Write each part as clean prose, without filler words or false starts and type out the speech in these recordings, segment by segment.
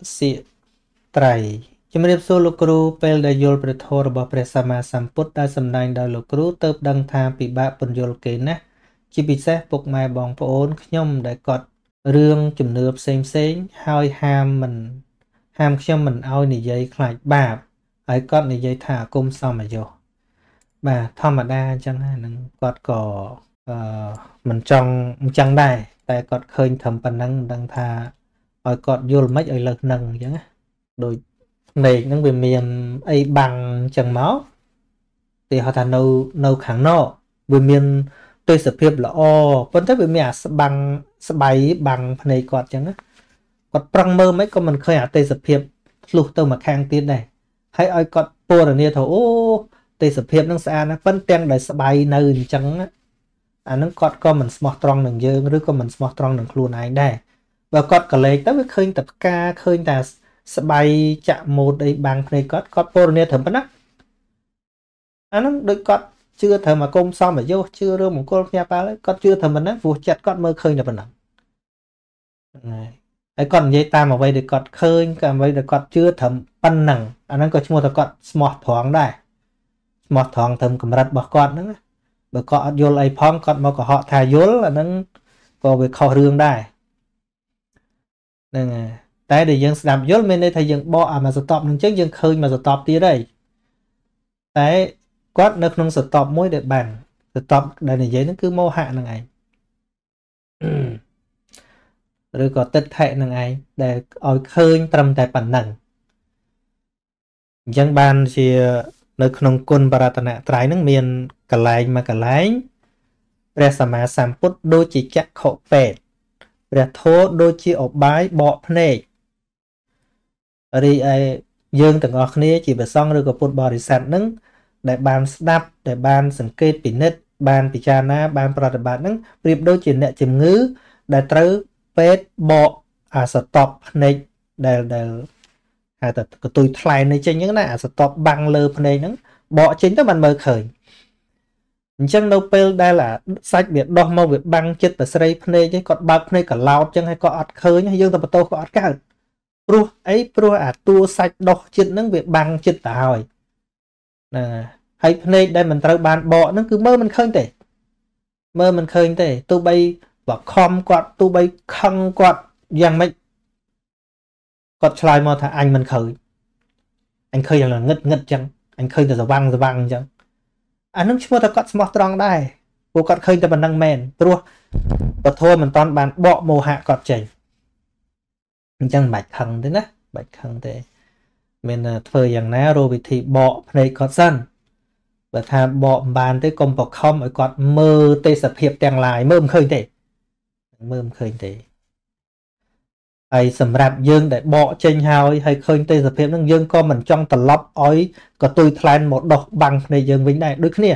xịa trầy chấm điệp số lục cừu pel đại yolประโทរបស់ព្រះសម្មាសម្ពុទ្ធដែលសម្ដែងដោយលោកគ្រូទៅដឹងថាពិបាកពន្យល់គេណាជាពិសេសពុកម៉ែបងប្អូនខ្ញុំដែលគាត់រឿងជំនឿផ្សេងហើយហាមខ្ញុំមិនឲ្យនិយាយខ្លាចបាបហើយគាត់និយាយថាអាគុំសមអាយុបាទធម្មតាអញ្ចឹងហ្នឹងគាត់ក៏មិនចង់អញ្ចឹងដែរតែគាត់ឃើញត្រឹមប៉ុណ្ណឹងមិនដឹងថាឲ្យគាត់យល់មិនឲ្យលើសនឹងអញ្ចឹងណាដូចភ្នែកហ្នឹងវាមានអីបាំងអញ្ចឹងមកគេហៅថានៅខាងនอกវាមានទេសភាពល្អប៉ុន្តែវាមានអាស្បៃបាំងភ្នែកគាត់អញ្ចឹងណាគាត់ប្រឹងមើលមិនក៏មិនឃើញអាទេសភាពឆ្លុះទៅមកខាងទៀតដែរហើយឲ្យគាត់ពណ៌នាថាអូទេសភាពហ្នឹងស្អាតណាស់ប៉ុន្តែទាំងដែលស្បៃនៅអញ្ចឹងអាហ្នឹងគាត់ក៏មិនស្មោះត្រង់នឹងយើងឬក៏មិនស្មោះត្រង់នឹងខ្លួនឯងដែរបើគាត់ក៏លេខទៅវាឃើញតែផ្កាឃើញតែស្បៃចាក់ម៉ូតអីបាំងភ្នែកគាត់ពណ៌នាត្រឹមប៉ុណ្ណាអាហ្នឹងដូចគាត់ជឿត្រឹមអាគុំសមអាយុជឿរឿងមង្គលភ្ញាក់ប៉ាល់គាត់ជឿត្រឹមប៉ុណ្ណាព្រោះចិត្តគាត់មើលឃើញតែប៉ុណ្ណឹងហើយគាត់និយាយតាមអ្វីដែលគាត់ឃើញក៏អ្វីដែលគាត់ជឿត្រឹមប៉ុណ្ណឹងអាហ្នឹងក៏ឈ្មោះថាគាត់ស្មោះត្រង់ដែរស្មោះត្រង់ត្រឹមកម្រិតរបស់គាត់ហ្នឹងបើគាត់អត់យល់អីផងគាត់មកកុហកថាយល់អាហ្នឹងក៏វាខុសរឿងដែរហ្នឹងហើយតែដែលយើងស្ដាប់យល់មានន័យថាយើងបកអាមកសតប់នឹងចឹងយើងឃើញមកសតប់ទៀតហើយតែគាត់នៅក្នុងសតប់មួយដែលបានសតប់ដែលនិយាយហ្នឹងគឺមោហៈហ្នឹងឯងឬក៏ទិដ្ឋិហ្នឹងឯងដែលឲ្យឃើញត្រឹមតែប៉ុណ្ណឹងអញ្ចឹងបានជានៅក្នុងគុណបរតនត្រ័យហ្នឹងមានកលែងមួយកលែងព្រះសម្មាសម្ពុទ្ធដូចជាចក្ខុពេទ្យព្រះធម៌ដូចជាអបាយបកភ្នែករីឯយើងទាំងអស់គ្នាជាព្រះសង្ឃឬក៏ពុទ្ធបរិស័ទហ្នឹងដែលបានស្ដាប់ដែលបានសង្កេតពិនិត្យបានពិចារណាបានប្រតិបត្តិហ្នឹងប្រៀបដូចជាអ្នកជំងឺដែលត្រូវពេទ្យបកអាសតប់ភ្នែកដែលហៅថាកតុយថ្លែងនេះចេញអញ្ចឹងណាអាសតប់បាំងលើភ្នែកហ្នឹងបកចេញទៅបានមើលឃើញអញ្ចឹងនៅពេលដែលអាសាច់វាដោះមកវាបាំងចិត្តប្រស្រីភ្នែកឯងគាត់បើកភ្នែកកឡោតអញ្ចឹងហើយគាត់អត់ឃើញយើងទៅបន្ទោសគាត់អត់កើតព្រោះអីព្រោះអាតួសាច់ដោះចិត្តហ្នឹងវាបាំងចិត្តទៅហើយណាហើយភ្នែកដែលមិនត្រូវបានបកហ្នឹងគឺមើលមិនឃើញទេមើលមិនឃើញទេទោះបីបើខំគាត់ទោះបីខឹងគាត់យ៉ាងម៉េចគាត់ឆ្លើយមកថាអញមិនឃើញអញឃើញតែងឹតអញ្ចឹងអញឃើញតែស្វាំងអញ្ចឹងអានឹងឈ្មោះថាគាត់ស្មោះត្រង់ដែរព្រោះគាត់ឃើញតែប៉ុណ្្នឹងមែនព្រោះពធមិនតាន់បានបកមោហៈគាត់ចេញអញ្ចឹងមិនបាច់ខឹងទេណាបាច់ខឹងទេមានធ្វើយ៉ាងណារកវិធីបកភ្នែកគាត់សិនបើថាបកមិនបានទេកុំបខំឲ្យគាត់មើលទេសភាពទាំងឡាយមើលមិនឃើញទេហើយសម្រាប់យើងដែលបកចេញហើយឃើញទេសភាពហ្នឹងយើងក៏មិនចង់ត្រឡប់ឲ្យកតុយថ្លែនមកដោះបាំងភ្នែកយើងវិញដែរដូចគ្នា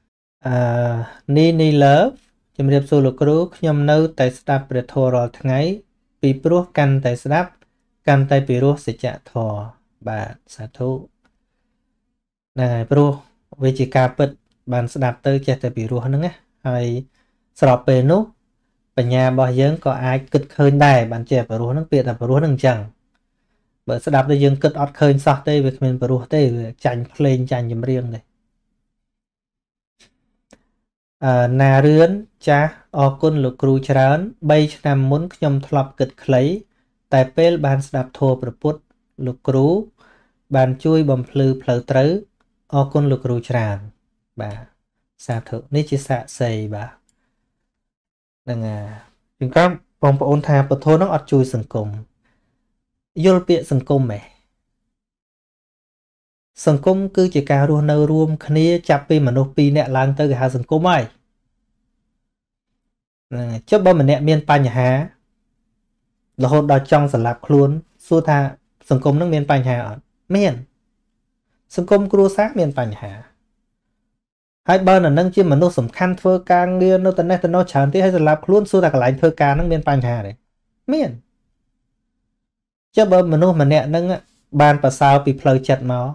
នីលើជំរាបសួរលោកគ្រូខ្ញុំនៅតែស្ដាប់ព្រះធម៌រាល់ថ្ងៃពីព្រោះកាន់តែស្ដាប់កាន់តែពិរោះសច្ចធម៌បាទសាធុហ្នឹងហើយព្រោះវាជាការពិតបានស្ដាប់ទៅចេះតែពិរោះហ្នឹងណាហើយស្របពេលនោះបញ្ញារបស់យើងក៏អាចគិតឃើញដែរបានជាពិរោះហ្នឹងពាក្យថាពិរោះហ្នឹងអញ្ចឹងបើស្ដាប់ទៅយើងគិតអត់ឃើញសោះទេវាគ្មានពិរោះទេវាចាញ់ភ្លេងចាញ់ចម្រៀងទេណារឿនចាស់អរគុណលោកគ្រូច្រើន3ឆ្នាំមុនខ្ញុំធ្លាប់គិតខ្លីតែពេលបានស្ដាប់ធម៌ព្រះពុទ្ធលោកគ្រូបានជួយបំភ្លឺផ្លូវត្រូវអរគុណលោកគ្រូច្រើនបាទសាធុនេះជាសាក្សីបាទហ្នឹងហើយជាងកំបងប្អូនថាពធនោះអត់ជួយសង្គមយល់ពាក្យសង្គមហ៎សង្គមគឺជាការរស់នៅរួមគ្នាចាប់ពីមនុស្ស2នាក់ឡើងទៅគេហៅសង្គមហើយហ្នឹងហើយចុះបើម្នាក់មានបញ្ហារហូតដល់ចង់សម្លាប់ខ្លួនសួរថាសង្គមនឹងមានបញ្ហាអត់មានសង្គមគ្រួសារមានបញ្ហាហើយបើនៅនឹងជាមនុស្សសំខាន់ធ្វើការងារនៅតំណេះតំណោះច្រើនទៀតហើយសម្រាប់ខ្លួនសួរថាកន្លែងធ្វើការនឹងមានបញ្ហាទេមានចុះបើមនុស្សម្នាក់នឹងបានប្រសើរពីផ្លូវចិត្តមក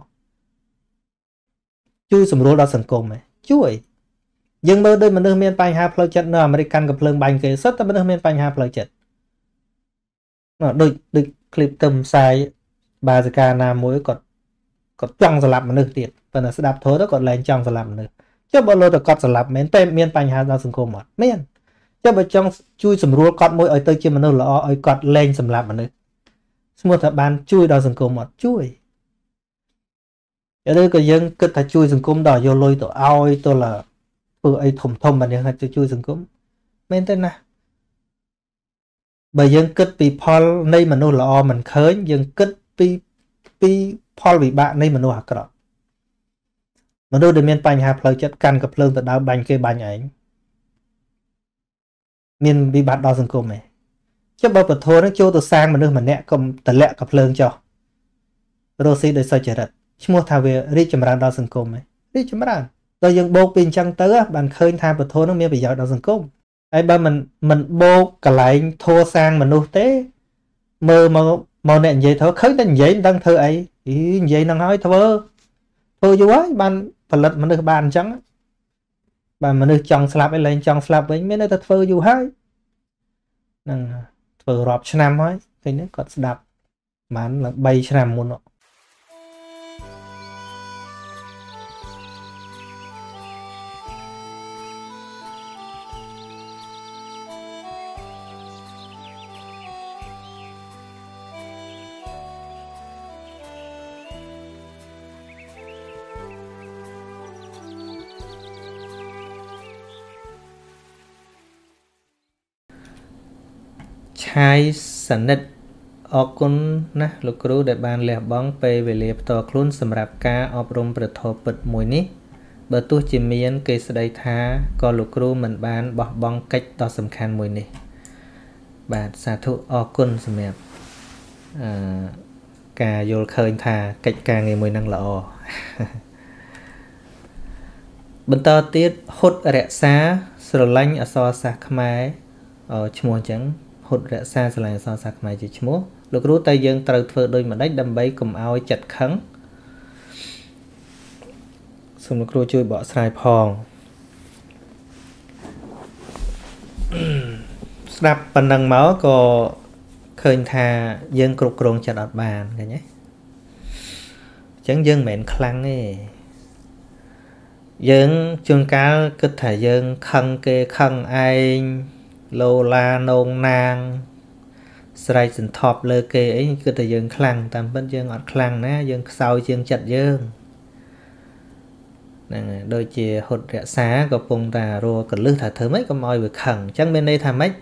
ជួយសម្រួលដល់សង្គមឯងជួយយើងមើលដូចមនុស្សមានបញ្ហាផ្លូវចិត្តនៅអាមេរិកកំភ្លើងបាញ់គេសុទ្ធតែមនុស្សមានបញ្ហាផ្លូវចិត្តដូច clip tâm sai bà sẽ ca nào mỗi còn trong sập mà nước tiệt và là sẽ đạp thối đó còn lên trong sập nữa chứ bao lâu được cọt sập miền tây miền bành hà ra sừng côm mà miền chứ bên trong chui sầm rùa cọt mỗi ở tới chưa mà nước là ở cọt lên sầm mà nước mua thợ bàn chui đào sừng côm mà chui ở đây có dân cứ ta chui sừng côm đào vô lôi tổ ao tôi là vừa ấy thùng thùng mà nếu hay chui sừng côm miền tây nè bởi dân kết bị Paul nay mà nó là mình khơi dân kết bị Paul bị bạn nay mà nó hạt cọ mà nó được miền bành hạt lời chất căn gặp lương từ đào bành cây bành ấy miền bị bạn đo sừng côm này chứ bao bật thôi nó cho từ sang mà nước mà nè cầm tận lẹ gặp lương cho rồi xin để sao trở đặt chứ mua thà về đi chấm ran đo sừng côm này đi chấm ran rồi dân bố pin trăng tới bạn khơi tham bật thôi nó miền bị giàu đo sừng côm ai ba mình bố cả lại thua sang mình nuôi tế mơ màu nè vậy thôi khơi đến vậy đang thơ ấy ý vậy đang nói thơ thơ vô ấy ban phần lật mà được bàn trắng bạn mà được chọn slap ấy lên chọn slap với mấy nơi ta thơ vô hay năng thơ rọp cho nam ấy cái nữa còn đạp mà là bay cho nam muốn nọ chai sẵn ở con nè lục rú để bàn lẻ bóng về về liệp tòa khuôn xâm rạp ca ở rung bật thô bật mùi ní bởi tu chỉ miên cây sẽ đầy thá có lục rú mình bàn bỏ bóng cách đó xâm khăn mùi ní bạn xa thụ ở con xâm rạp ca vô khơi thà cách ca ngày mùi năng lọ bên ta tiết hốt rẽ xa sờ lanh ở so sạc mai ở chmua chẳng hụt rẽ xa sẽ là so sạc mai chỉ chmua lục rú tay dân trời thơ đôi mà đách đâm bấy cùng ao chặt khắng xong lục rú chui bỏ xài phong đạp phần đằng máu có khơi thà dân cục rồng chặt ọt bàn cái nhé chẳng dân mẹn khăn ấy dân chung cá cứ thể dân khăn kê khăn anh lô la nôn nang sài sừng thọp lơ kê ấy cứ thể dân khăn tạm bên dân ọt khăn ná dân sau dân chặt dân đôi chì hột rẽ xá có vùng tà rùa cần lư thả thơ mấy có môi việc khẩn chẳng bên đây thà mấy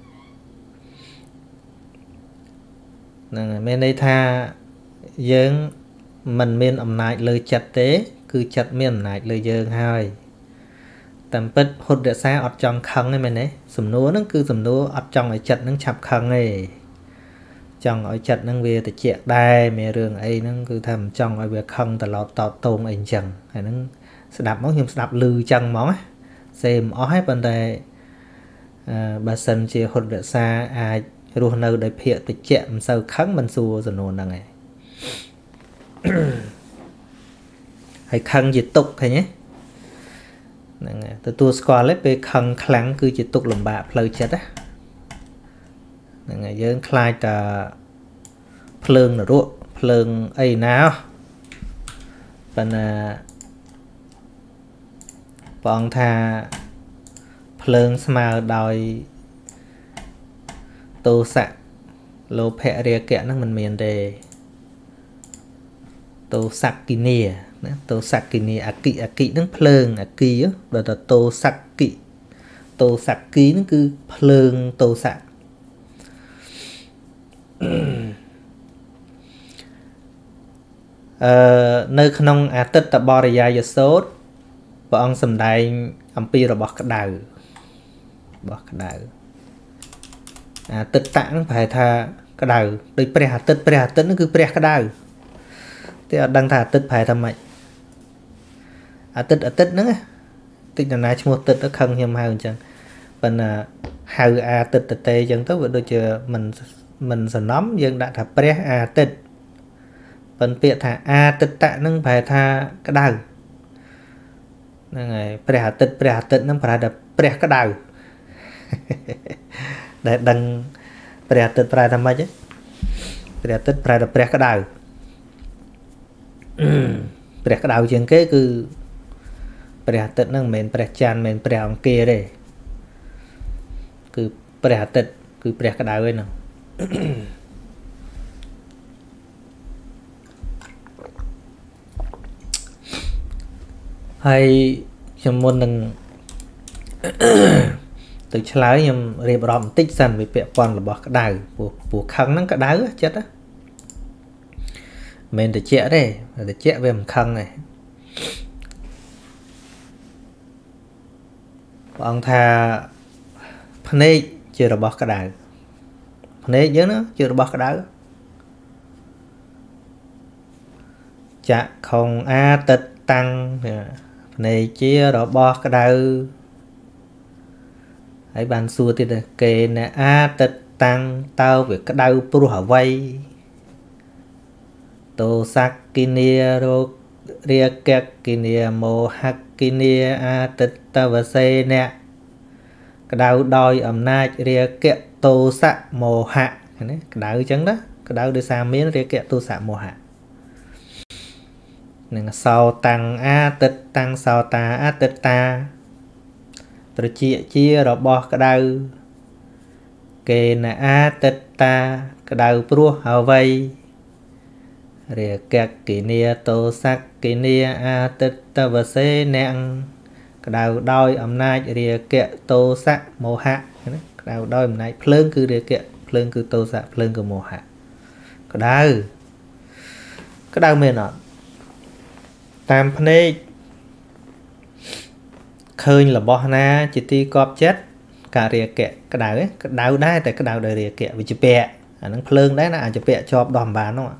bên đây tha dân mình miên ẩm nại lời chặt tế cứ chặt miên nại lời dân hai tầm bích hút địa xa ọt trong khăn ấy mình ấy sùm núa nó cứ sùm núa ọt trong ở chặt nó chạp khăn ấy trong ở chặt nó về thì chẹt đai mẹ rường ấy nó cứ thầm trong ở việc khăn tà lọt tọt tôm ảnh chẳng hay nó sẽ đạp món hiểm đạp lư chân món xem ó hết bên đây bà sân chia hút địa xa ai rồi nơi để hiện thì chẹm sao khăn mình xua rồi nôn này hay khăn gì tục thế nhé từ tua squat lấy về khăn khăn cứ chỉ tục làm bạc lời chết á ngày dân khai ta phơn là ruộng phơn ấy nào phần bọn thà phơn mà đòi tô sạc lô pẹ rìa kẹ nó mình miền đề tô sạc kỳ nìa tô sạc kỳ nìa à kỵ nó phơn à kỳ á rồi là tô sạc kỵ nó cứ phơn tô sạc nơi khăn à tích ta bò ra giờ sốt và ông sầm đai âm pi rồi bọc cái đầu tích tạng phải tha cái đầu đây pre tích nó cứ pre cái đầu thì đang thả tích phải tham mày tích nữa tích là nãy mua tích nó không nhầm hai chẳng phần hào tích tê chẳng tốt với đôi chờ mình sẽ nắm dân đã thả pre tích phần bịa thả tích tạng nó phải tha cái đầu này pre tích nó phải đập pre cái đầu để đăng pre tích tham mày chứ ព្រះអាទិត្យប្រែតែព្រះក្តៅព្រះក្តៅជាងគេគឺព្រះអាទិត្យហ្នឹងមិនមែនព្រះច័ន្ទមិនមែនព្រះអង្គារទេគឺព្រះអាទិត្យគឺព្រះក្តៅឯហ្នឹងហើយខ្ញុំមុននឹងទៅឆ្លើយខ្ញុំរៀបរាប់បន្តិចសិនពីពាក្យពន្ធរបស់ក្តៅពោះខឹងហ្នឹងក្តៅចិត្តហ្នឹងមិនតិចទេតិចវាមិនខឹងទេព្រះអង្គថាភ្នែកជារបស់ក្តៅភ្នែកយើងណាជារបស់ក្តៅចក្ខុងអាទិត្យតាំងភ្នែកជារបស់ក្តៅហើយបានសួរទៀតគេអ្នកអាទិត្យតាំងតើវាក្តៅព្រោះអ្វីតោសក្កិនីរោរាគកិនីមោហកិនីអាទិត្តវសេអ្នកក្តៅដោយអំណាចរាគៈតោសៈមោហៈណាក្តៅអញ្ចឹងណាក្តៅដោយសារមានរាគៈតោសៈមោហៈនឹងសោតាំងអាទិត្យតាំងសោតាអាទិត្តាត្រជាជារបស់ក្តៅគេណអាទិត្តាក្តៅព្រោះអ្វីរាគៈកិនីតោសក្កិនីអាទិត្តវសេអ្នកក្តៅដោយអំណាចរាគៈតោសៈមោហៈណាក្តៅដោយអំណាចភ្លើងគឺរាគៈភ្លើងគឺតោសៈភ្លើងគឺមោហៈក្តៅមែនអត់តាមភ្នែកឃើញរបស់ណាជាទីកប់ចិត្តការាគៈក្តៅក្តៅដែរតែក្តៅដោយរាគៈវិជ្ជពៈអាហ្នឹងភ្លើងដែរណាអាចពៈជាប់ដោះបាននោះ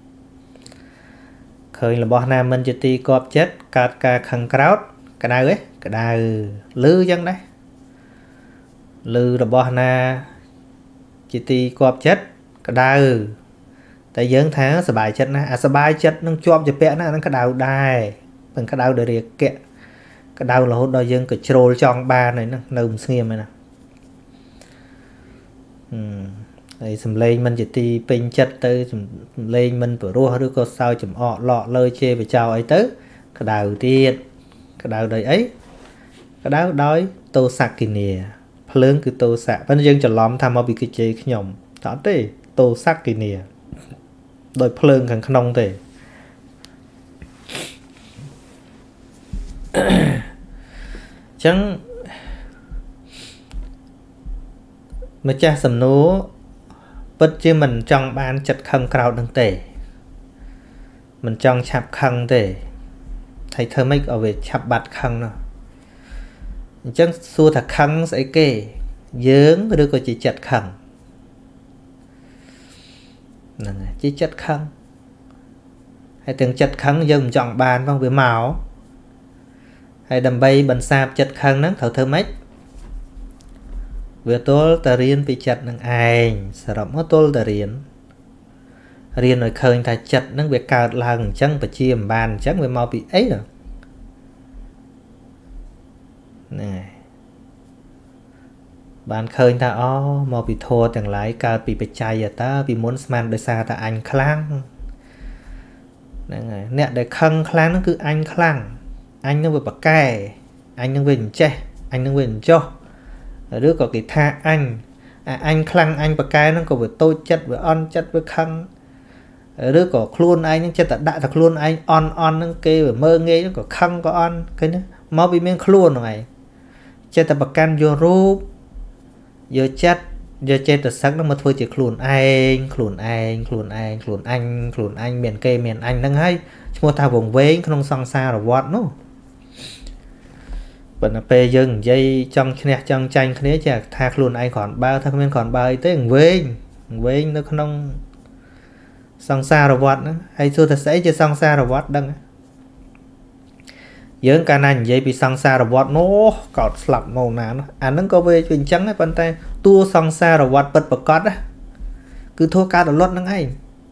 ឃើញរបស់ណាមិនជាទីកប់ចិត្តកើតការខឹងក្រោធក្តៅក្តៅលឺចឹងដែរលឺរបស់ណាជាទីកប់ចិត្តក្តៅតែយើងថាសบายចិត្តណាអាសบายចិត្តនឹងជាប់ជាពាក់ណាហ្នឹងក្តៅដែរមិនក្តៅដោយរាគៈក្តៅរហូតដល់យើងក៏ជ្រោលចង់បានហើយហ្នឹងនៅមិនស្ងៀមហើយណាហើយសំឡេងមិនជាទីពេញចិត្តទៅសំឡេងមិនព្រោះឬក៏សើចចំអកលក់លើជេរបចោអីទៅក្តៅទៀតក្តៅដោយអីក្តៅដោយតោសក្កិនីភ្លើងគឺតោសៈប៉ុន្តែយើងច្រឡំថាមកពីកិច្ចខ្ញុំតើអត់ទេតោសក្កិនីដោយភ្លើងខាងក្នុងទេចឹងម្ចាស់សំណួរពិតជាមិនចង់បានចិត្តខឹងក្រោធនឹងទេមិនចង់ឆាប់ខឹងទេហើយធ្វើម៉េចឲ្យវាឆាប់បាត់ខឹងនោះអញ្ចឹងសួរថាខឹងស្អីគេយើងឬក៏ជាចិត្តខឹងហ្នឹងហើយជាចិត្តខឹងហើយទាំងចិត្តខឹងយើងមិនចង់បានផងវាមកហើយដើម្បីបន្សាបចិត្តខឹងហ្នឹងត្រូវធ្វើម៉េចវាទល់តែរៀនពីចិត្តនឹងឯងសរុបមកទល់តែរៀនឲ្យឃើញថាចិត្តនឹងវាកើតឡើងអញ្ចឹងបជាមិនបានអញ្ចឹងវាមកពីអីហ្នឹងបានឃើញថាអូមកពីធម៌ទាំងឡាយកើតពីបច្ច័យតាពីមុនស្មានដោយសារតែអញខ្លាំងហ្នឹងហើយអ្នកដែលខឹងខ្លាំងហ្នឹងគឺអញខ្លាំងអញនឹងវាប្រកែអញនឹងវាមិនចេះអញនឹងវាមិនចោះឬក៏គេថាអញខ្លាំងអញប្រកែហ្នឹងក៏វាតូចចិត្តវាអន់ចិត្តវាខឹងឬក៏ខ្លួនឯងហ្នឹងចិត្តតែដាក់តែខ្លួនឯងអន់ហ្នឹងគេវាមើងងាយហ្នឹងក៏ខឹងក៏អន់ឃើញទេមកពីមានខ្លួនហ្នឹងឯងចិត្តតែប្រកាន់យករូបយកចិត្តយកចេតសិកហ្នឹងមកធ្វើជាខ្លួនឯងមានគេមានអញហ្នឹងហើយឈ្មោះថាវង្វេងក្នុងសង្សារវដ្តនោះប៉ុន្តែពេលយើងនិយាយចង់ឈ្នះចង់ចាញ់គ្នាចេះថាខ្លួនឯងគ្រាន់បើថាគ្មានគ្រាន់បើអីទេវែងនៅក្នុងសង្សារវដ្តហ្នឹងហើយសួរថាស្អីជាសង្សារវដ្តដឹងយើងកាលណានិយាយពីសង្សារវដ្តនោះកោតស្លាប់មកណានោះអាហ្នឹងក៏វាអញ្ចឹងដែរប៉ុន្តែតួសង្សារវដ្តពិតប្រកបណាគឺធោះការរលត់នឹងឯង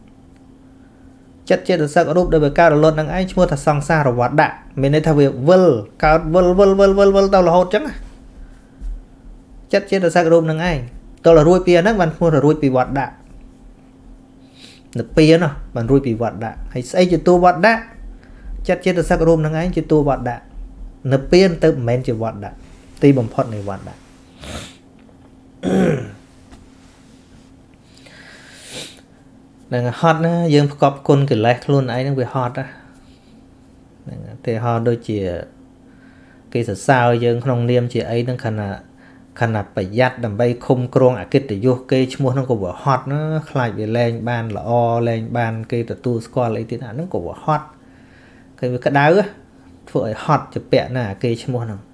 ចិត្តចេតសិករូបដែលវាកើតរលត់នឹងឯងឈ្មោះថាសង្សារវដ្តដាក់មានន័យថាវាវិលកើតវិលទៅរហូតអញ្ចឹងចិត្តចេតសិករូបនឹងឯងតើរួចពីអាហ្នឹងបានឈ្មោះថារួចពីវដ្តដាក់ nực pia nó bạn rui bị vọt đã hay xây cho tua vọt đã chất chết được sắc rôm năng ấy cho tua vọt đã nực pia tự men cho vọt đã ti bầm phật này vọt đã là hot á dương cọp côn cái lẹt luôn ấy nó bị hot á thì hot đôi chỉ cái sao dương không niêm chỉ ấy nó khả năng phải giặt đầm bay không krong à kết để vô cái mua nó có vừa hot nó lại về lên ban là o lên ban cái từ tu score lấy tiền nó có vừa hot cái cái đá á phơi hot chụp bẹ nè cái mua nó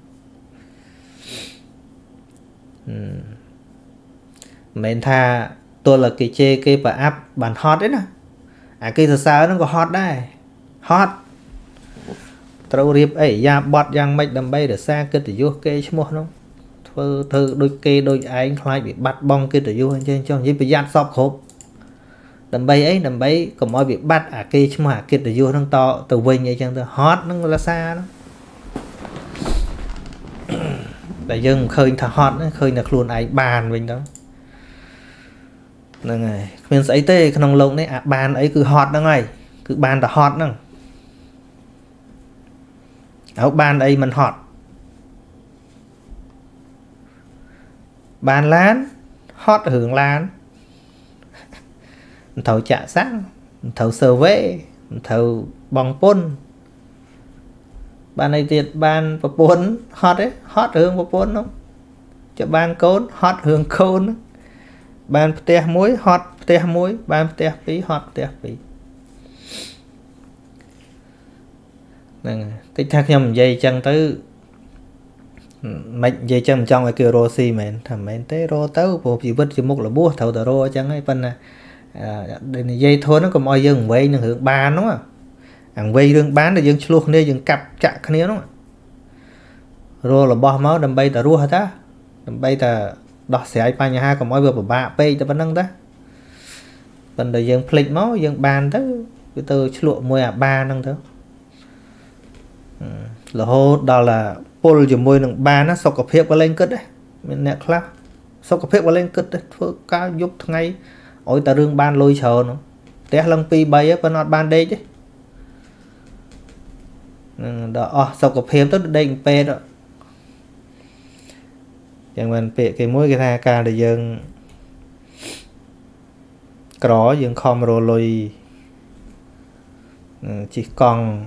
mình tha tôi là cái chê cái bà áp bàn hot đấy nè à cái sao nó có hot đây hot trâu riệp ấy ra bọt giang mạch đầm bay để xa kết để vô cái mua nó thơ đôi kê đôi anh lại bị bắt bong kia để vô trên cho như bị giặt sọc hộp đầm bay ấy đầm bay còn mọi bị bắt à kê chứ mà kia để vô nó to từ vinh vậy chẳng từ hot nó là xa đó tại dân khơi thằng hot nó khơi là luôn ai bàn mình đó này này mình sẽ tê không lông đấy à bàn ấy cứ hot đó ngay cứ bàn là hot nữa ở bàn ấy mình hot bàn lán hot hưởng lán thầu trả sáng thầu sờ vẽ thầu bong pôn bàn này tiệt bàn và pôn hot đấy hot hưởng và pôn không cho bàn côn hot hưởng côn bàn tè muối hot tè muối bàn tè phí hot tè phí cái thằng nhầm dây chân tới mạch dây chân trong cái kia rosi mền thầm mền té ro tới bộ chỉ vứt chỉ một là búa thầu tờ ro chẳng ấy phân này dây thôi nó còn mọi dân vậy nó hưởng ba nó hàng vây đương bán để dân luôn đây dân cặp chặt cái nó ro là bo máu đầm bay tờ rua ta đầm bay tờ đọt xẻ pa nhà hai còn mọi vừa của ba p cho vẫn năng ta phần đời dân plek máu dân bàn tới cái từ lụa mùi à ba năng thôi là hô đó là pol chỉ môi nằng ba nó sọc cặp hiệp và lên cất đấy mình nè khác sọc cặp hiệp và lên cất đấy phơi cá giúp ngay ôi ta rương ban lôi chờ nó té lăng pi bay á vẫn nọt ban đây chứ đó sọc cặp hiệp tới đây pe đó chẳng mình pe cái mũi cái tha ca để dân có dân com rồi lôi chỉ còn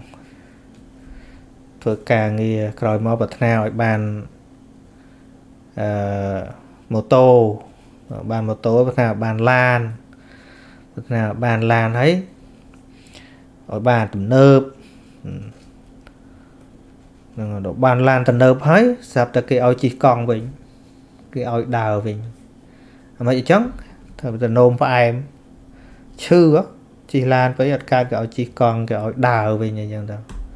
thuộc cả người rồi mau bật nào bàn mô tô bàn mô tô bật nào bàn lan bật nào bàn lan ấy ở bàn tầm nợp độ bàn lan tầm nợp ấy sắp tới cái ôi chỉ còn mình cái ôi đào mình mấy chấm thời tầm nôm phải em chư á chỉ lan với ớt ca cái ôi chỉ còn cái ôi đào mình như vậy đâu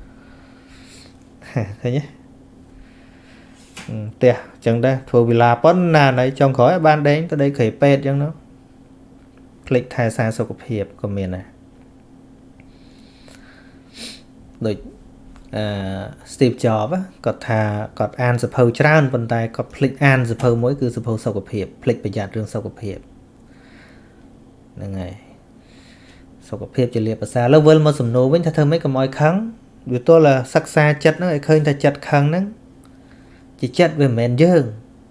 thế nhé tè chẳng đây phù vì là bón nà này trong khỏi ban đến tới đây khởi pet chẳng nó click thay xa số cục hiệp của mình này được Steve Jobs á có thà có an suppose tràn vận tay có click an suppose mỗi cứ suppose số cục hiệp click bây giờ trường số cục hiệp là ngày số cục hiệp chỉ liệt ở xa lâu vơi một sầm nô với thơ mấy cái mọi kháng vì tôi là sắc xa chất nó khơi ta chặt khăn nó chỉ chất về mền dương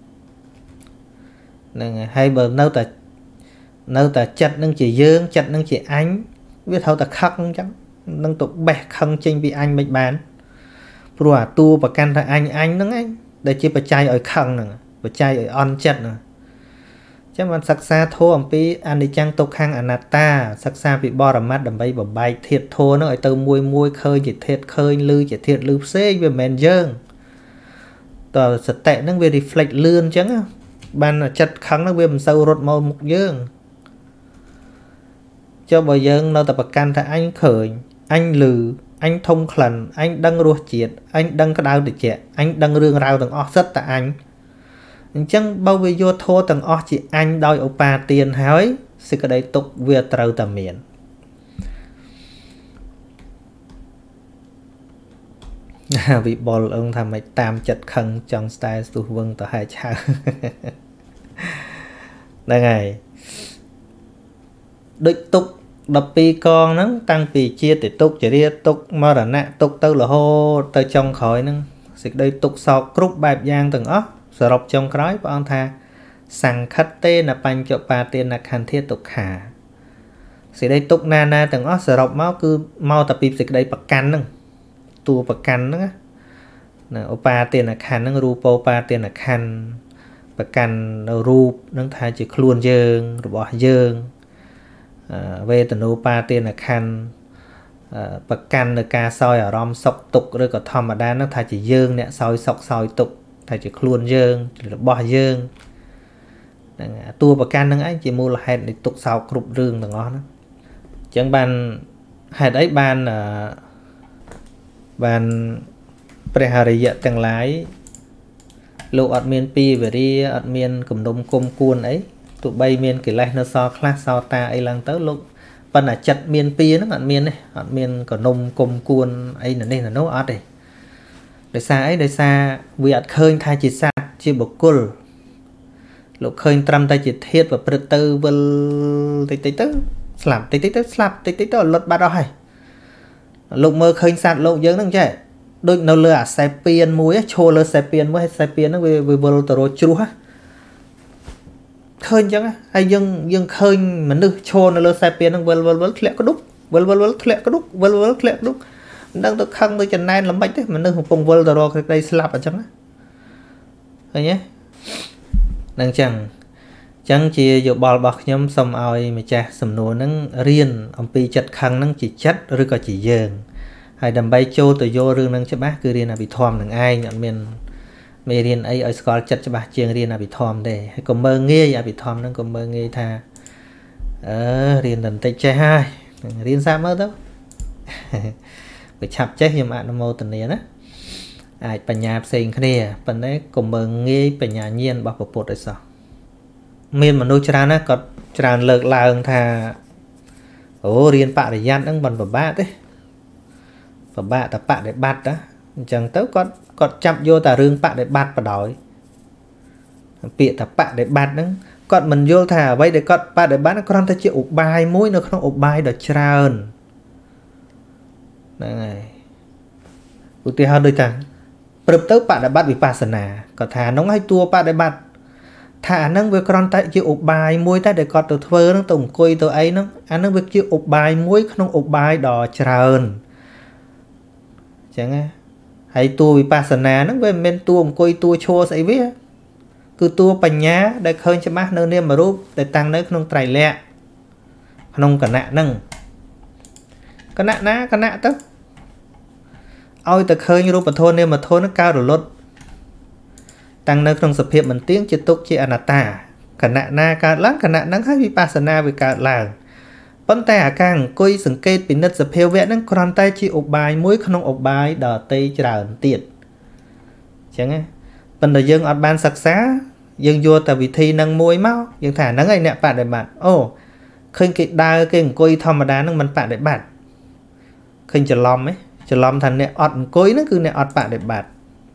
này hay bờ nâu ta chặt nó chỉ dương chặt nó chỉ ánh biết thâu ta khắc chẳng nâng tục bẹt khăn trên bị anh bệnh bán rồi tu và can anh nó ấy để chỉ phải chai ở khăn nè và chai ở on chặt nè chứ mà sắc xa thô ông pi anh đi chăng tục khăn anatta sắc xa bị bo làm mắt đầm bay bảo bay thiệt thô nó ở từ môi khơi chỉ thiệt khơi lư chỉ thiệt lư xê về mền dương tờ sật tệ nó về reflect lươn chẳng ban là chặt khăn nó về sâu rột màu mục dương cho bởi dân nó tập can thay anh khởi anh lừ anh thông khẩn anh đăng ruột triệt anh đăng cái đau để trẻ anh đăng rương rau từng óc rất tại anh chẳng bao vì vô thô tầng óc chị anh đòi ông bà tiền hỏi sẽ có đây tục việc trâu tầm miền vì bò ông thầm mày tam chật khăn trong style tu vâng tờ hai cha đây này đích tục đập pi con nó tăng pi chia để tục chỉ đi tục mà là nè tục tới là hô tới trong khỏi nó xịt đây tục sau group bài giang từng óc sở đọc trong khói và ông tha sang khất tê là bánh cho ba tiền là khăn thiết tục hà xịt đây tục na từng óc sở đọc máu cứ mau tập pi xịt đây bạc cắn nè tua bạc cắn nữa nè ba tiền là khăn nó ru po ba tiền là khăn bạc cắn ru nó thay chỉ luôn dương rồi bỏ dương về tận ô ba tiền là khăn bậc căn là ca soi ở rom sọc tục rồi có thầm mà đa nó thay chỉ dương nè soi sọc soi tục thay chỉ luôn dương rồi bỏ dương tua bậc căn nó ấy chỉ mua là hẹn để tục sau cục rương là ngon chẳng bàn hẹn ấy bàn prehari tăng lái lộ admin pi về đi admin cùng đông công cuốn ấy tụi bay miền cái này nó so class so ta ấy lang tới lúc phần là chặt miền pi nó bạn miền này bạn miền có nông công cuốn ấy là đây là nấu ớt này để xa ấy để xa vì ớt khơi thay chỉ sạch chỉ bột cồn lúc khơi trăm tay chỉ thiết và bật tư vân tí tí tứ slap tí tí tứ slap tí tí tứ lật ba đó hay lúc mơ khơi sạch lộ dướng năng chạy đôi nó lừa xe piên muối chô lừa xe piên muối xe piên nó về vừa tờ chú ha khơi chẳng hay dân khơi mình được cho nó lơ xe piên nó vơ lẹ có đúc vơ lẹ có đúc vơ lẹ có đúc đang tôi khăng tôi chân này làm bách đấy mình được một vùng vơ rồi đây slap ở chẳng rồi nhé đang chẳng chỉ dụ bò bọc nhóm xong ai mà cha sầm nô nó riêng ông pi chặt khăng nó chỉ chất rồi có chỉ dường hay đầm bay châu từ vô rương năng cho bác cứ riêng là bị thòm đừng ai nhận miền mê riêng ấy ở school chất cho bà chiêng riêng là bị thòm để hay còn mơ nghe ya bị thòm nó còn mơ nghe tha riêng lần tay chơi hai riêng sao mơ đâu bị chập chết nhưng mà nó mô tình này á ai bà nhà xây cái này phần đấy còn mơ nghe bà nhà nhiên bảo bộ bột đấy sao miền mà nuôi tràn á có tràn lợt là thà riêng bạn để gian đang bận bả đấy bả tập bạn để bắt đó chẳng tới con chậm vô tà rương bạn để bắt và đói bịa tập bạn để bắt nó còn mình vô thả vậy để con bạn để bắt nó con ta chịu ục bài mũi nó không ục bài được tràn này ưu tiên hơn đôi thằng bật tới bạn đã bắt bị pasana còn thả nóng hay tua bạn để bắt thả nâng với con ta chịu ục bài mũi ta để con từ thơ nó tổng coi từ ấy nó anh nó việc chịu ục bài mũi không ục bài đỏ tràn chẳng nghe hãy tua vipassana nó về men tua một coi tua chua sẽ biết cứ tua bành nhá để khơi cho bác nơi niêm mà rút để tăng nơi không trải lẹ không cả nạ nâng cả nạ ná cả nạ tức ôi ta khơi như rút mà thôi nên mà thôi nó cao rồi lốt tăng nơi không sập hiệp mình tiếng chỉ tục chỉ anatta cả nạ na cả lắm cả nạ nâng hay vipassana về cả làng vấn tay càng coi sừng kê bị nứt dập heo vẽ nó còn tay chỉ ốp bài mũi không ốp bài đỏ tây tràn tiệt chẳng nghe vấn đề dương ở ban sặc xá dương vua tại vì thi nâng môi máu dương thả nắng ấy nè bạn để bạn khinh kịch đa cái coi thầm mà đá nó mình bạn để bạn khinh chờ lom ấy chờ lom thành nè ọt coi nó cứ nè ọt bạn để bạn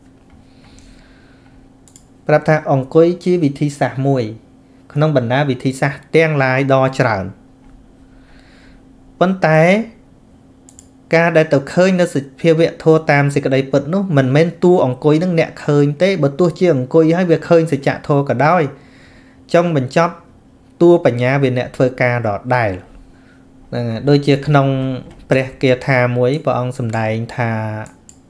bạp thà ông coi chỉ vì thi sạc mùi không bẩn đá vì thi sạc đen lại đo tràn vấn tay ca đại tàu khơi nó sẽ phía viện thua tam sẽ cái đây bật nó mình men tua ông coi nó nẹt khơi tế bật tua chia ông coi hay việc khơi sẽ trả thua cả đôi trong mình chót tua bà nhà về nẹt phơi ca đỏ đài đôi chia nông pre kia thà muối và ông sầm đài thà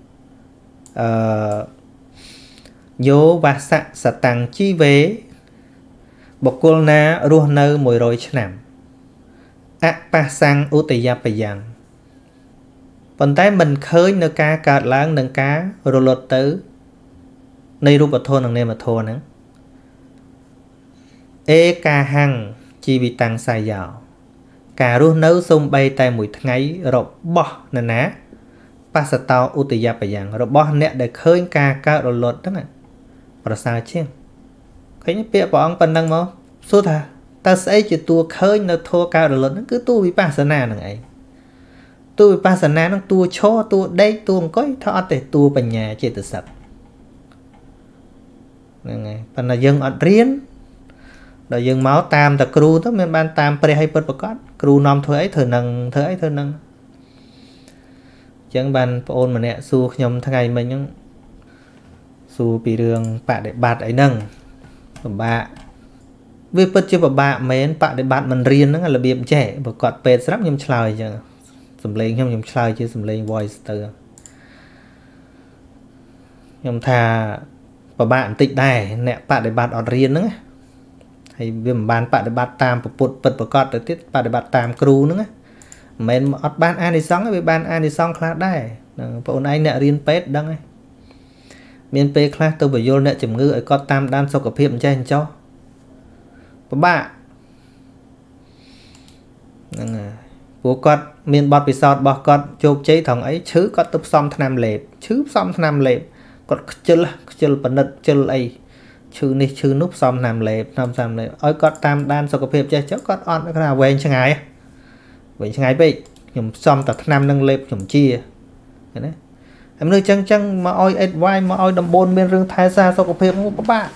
vô và sạ tăng chi vế bọc cô na ruột nơ mùi rồi chứ nằm pa sang ưu tì gia bây giờ phần tay mình khơi nơi ca cạt láng nâng cá rồi lột tới nơi rút vào thôn nâng nêm mà thôn nâng ca hăng chi bị tăng sai dạo cả rút nấu xung bay tay mùi ngay rồi bỏ nè ná pa sa tao ưu tì gia bây giờ rồi bỏ nẹ để khơi ca cạt rồi lột đó nè và sao chứ cái nhé bịa bỏ ông phần nâng mà số thà ta sẽ chỉ tua khơi nó thua cao được lớn cứ tu vipassana này ấy tu vipassana nó tua cho tua đây tua có thọ để tua bằng nhà chỉ tự sạch này phần là dân ở riêng Rồi dừng máu tam ta cừu đó mình ban tam pre hay bật bật cót cừu nom thôi ấy thử nâng chẳng ban ôn mà nè xu nhom thằng ngày mình những xu bị đường bạn để bạt ấy nâng bà vì bật chưa bà mến bạn để bạn mình riêng nó là biếm trẻ bật cọt pet rất nhom chơi chứ sầm lên nhom chơi chứ sầm lên voice từ nhom thà và bạn tịnh này nè bạn để bạn ở riêng nữa hay vì mà bạn để bạn tam bật bật cọt để tiết bạn để bạn tam cừu nữa mình ở ban anh đi xong với ban anh đi xong khác đây bọn anh nè riêng pet đăng ấy miền Tây khác tôi phải vô nè chủng ngữ ở con tam đan sau cặp hiệp cho anh cho bà của con miền bọt bị sọt bọt con chụp chế thằng ấy chứ có tập xong tham lệ chứ xong tham lệ còn chơi bẩn đất chơi ấy chứ này chứ núp xong làm lệ ơi con tam đan sau cặp hiệp cho cháu con on cái nào về chẳng ai vậy chẳng ai bị nhầm xong tập nam nâng lệ nhầm chia đấy em nói chăng mà oi advice mà oi đầm bồn bên rừng thái xa sau cặp hiệp không có bạn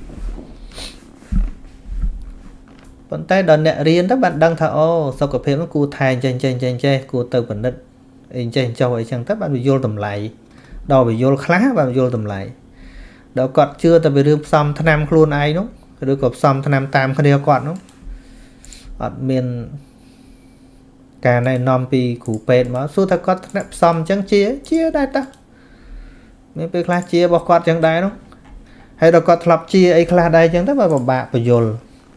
còn tay đòn nẹ riêng các bạn đăng thở ô sau cặp hiệp nó cu thai trên cu từ vấn đất trên châu ấy chẳng các bạn bị vô tầm lại đo bị vô khá và vô tầm lại đó còn chưa ta bị rương xong thân nam luôn ai đúng đưa cột xong thân nam tam không đeo còn đúng ở miền cả này nom pi củ pền mà số ta có xong chẳng chia đây ta mình bị khá chia bỏ quạt chẳng đáy đúng hay là có lọc chia ấy khá đây chẳng tất vào bạ và dồn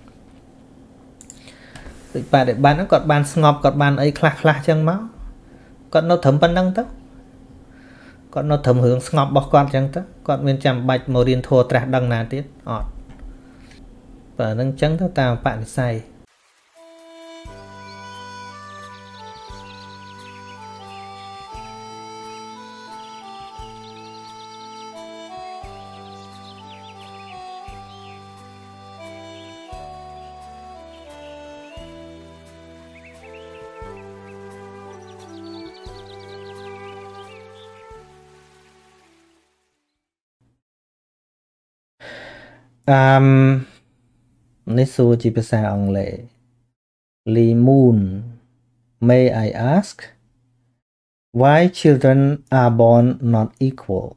bạn để bán nó còn ban ngọc còn ban ấy khá chẳng máu còn nó thấm ban năng tất còn nó thấm hướng ngọc bỏ quạt chẳng tất còn mình chạm bạch màu điên thua trả đăng nà tiết và nâng chẳng tất tao bạn sai Nít xua chỉภาษา anh lệ Lee Moon may I ask why children are born not equal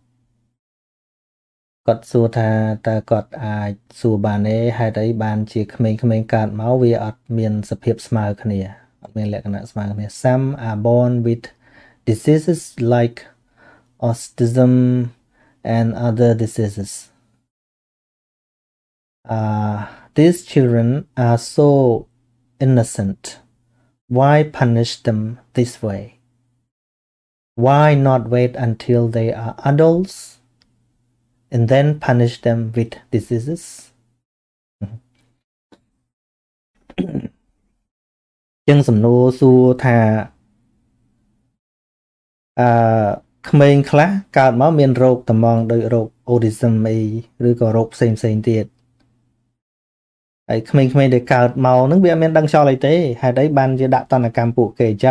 គាត់សួរថាតើគាត់អាចសួរបានទេហេតុអីបានជាក្មេងៗកើតមកវាអត់មានសភាពស្មើគ្នាអត់មានលក្ខណៈស្មើគ្នា Some are born with diseases like autism and other diseases these children are so innocent why punish them this way why not wait until they are adults and then punish them with diseases ចឹងសំណួរសួរថាក្មេងខ្លះកើតមកមានរោគតម្រង់ដោយរោគ autism អីឬក៏រោគផ្សេងទៀតហើយក្មេងៗដែលកើតមកហ្នឹងវាអត់មានដឹងខ្យល់អីទេហេតុអីបានជាដាក់តន្តកម្មពួកគេអញ្ចឹង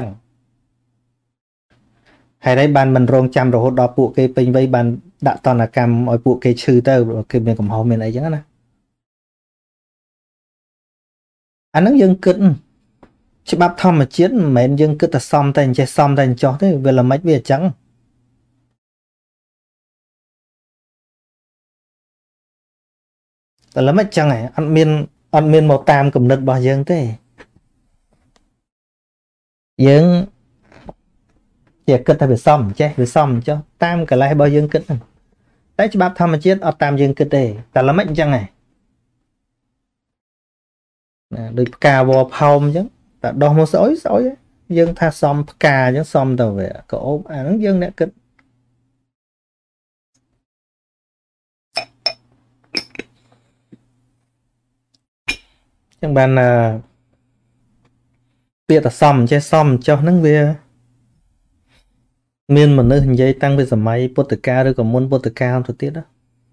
ហេតុអីបានមិនរងចាំរហូតដល់ពួកគេពេញវ័យបានដាក់តន្តកម្មឲ្យពួកគេឈឺទៅគេមានកំហុសមានអីចឹងណាអាហ្នឹងយើងគិតច្បាប់ធម្មជាតិមិនមែនយើងគិតតែសមតែអញ្ចេះសមតែអញ្ចោះទេវាល្មិចវាអញ្ចឹងតែល្មិចអញ្ចឹងហ៎អត់មានមកតាមគំនិតរបស់យើងទេយើងជាគិតថាវាសមចេះវាសមចុះតាមកលេសរបស់យើងគិតហ្នឹងតែច្បាប់ធម្មជាតិអត់តាមយើងគិតទេតែល្មិចអញ្ចឹងហ៎ដូចផ្កាវល់ផោមអញ្ចឹងតែដោះមកស្អុយយើងថាសមផ្កាអញ្ចឹងសមទៅវាក៏អូបអាហ្នឹងយើងអ្នកគិតចឹងបានពាក្យថាសមចេះសមចុះហ្នឹងវាមានមនុស្សនិយាយតាំងពីសម័យពុទ្ធកាលឬក៏មុនពុទ្ធកាលទៅទៀតណា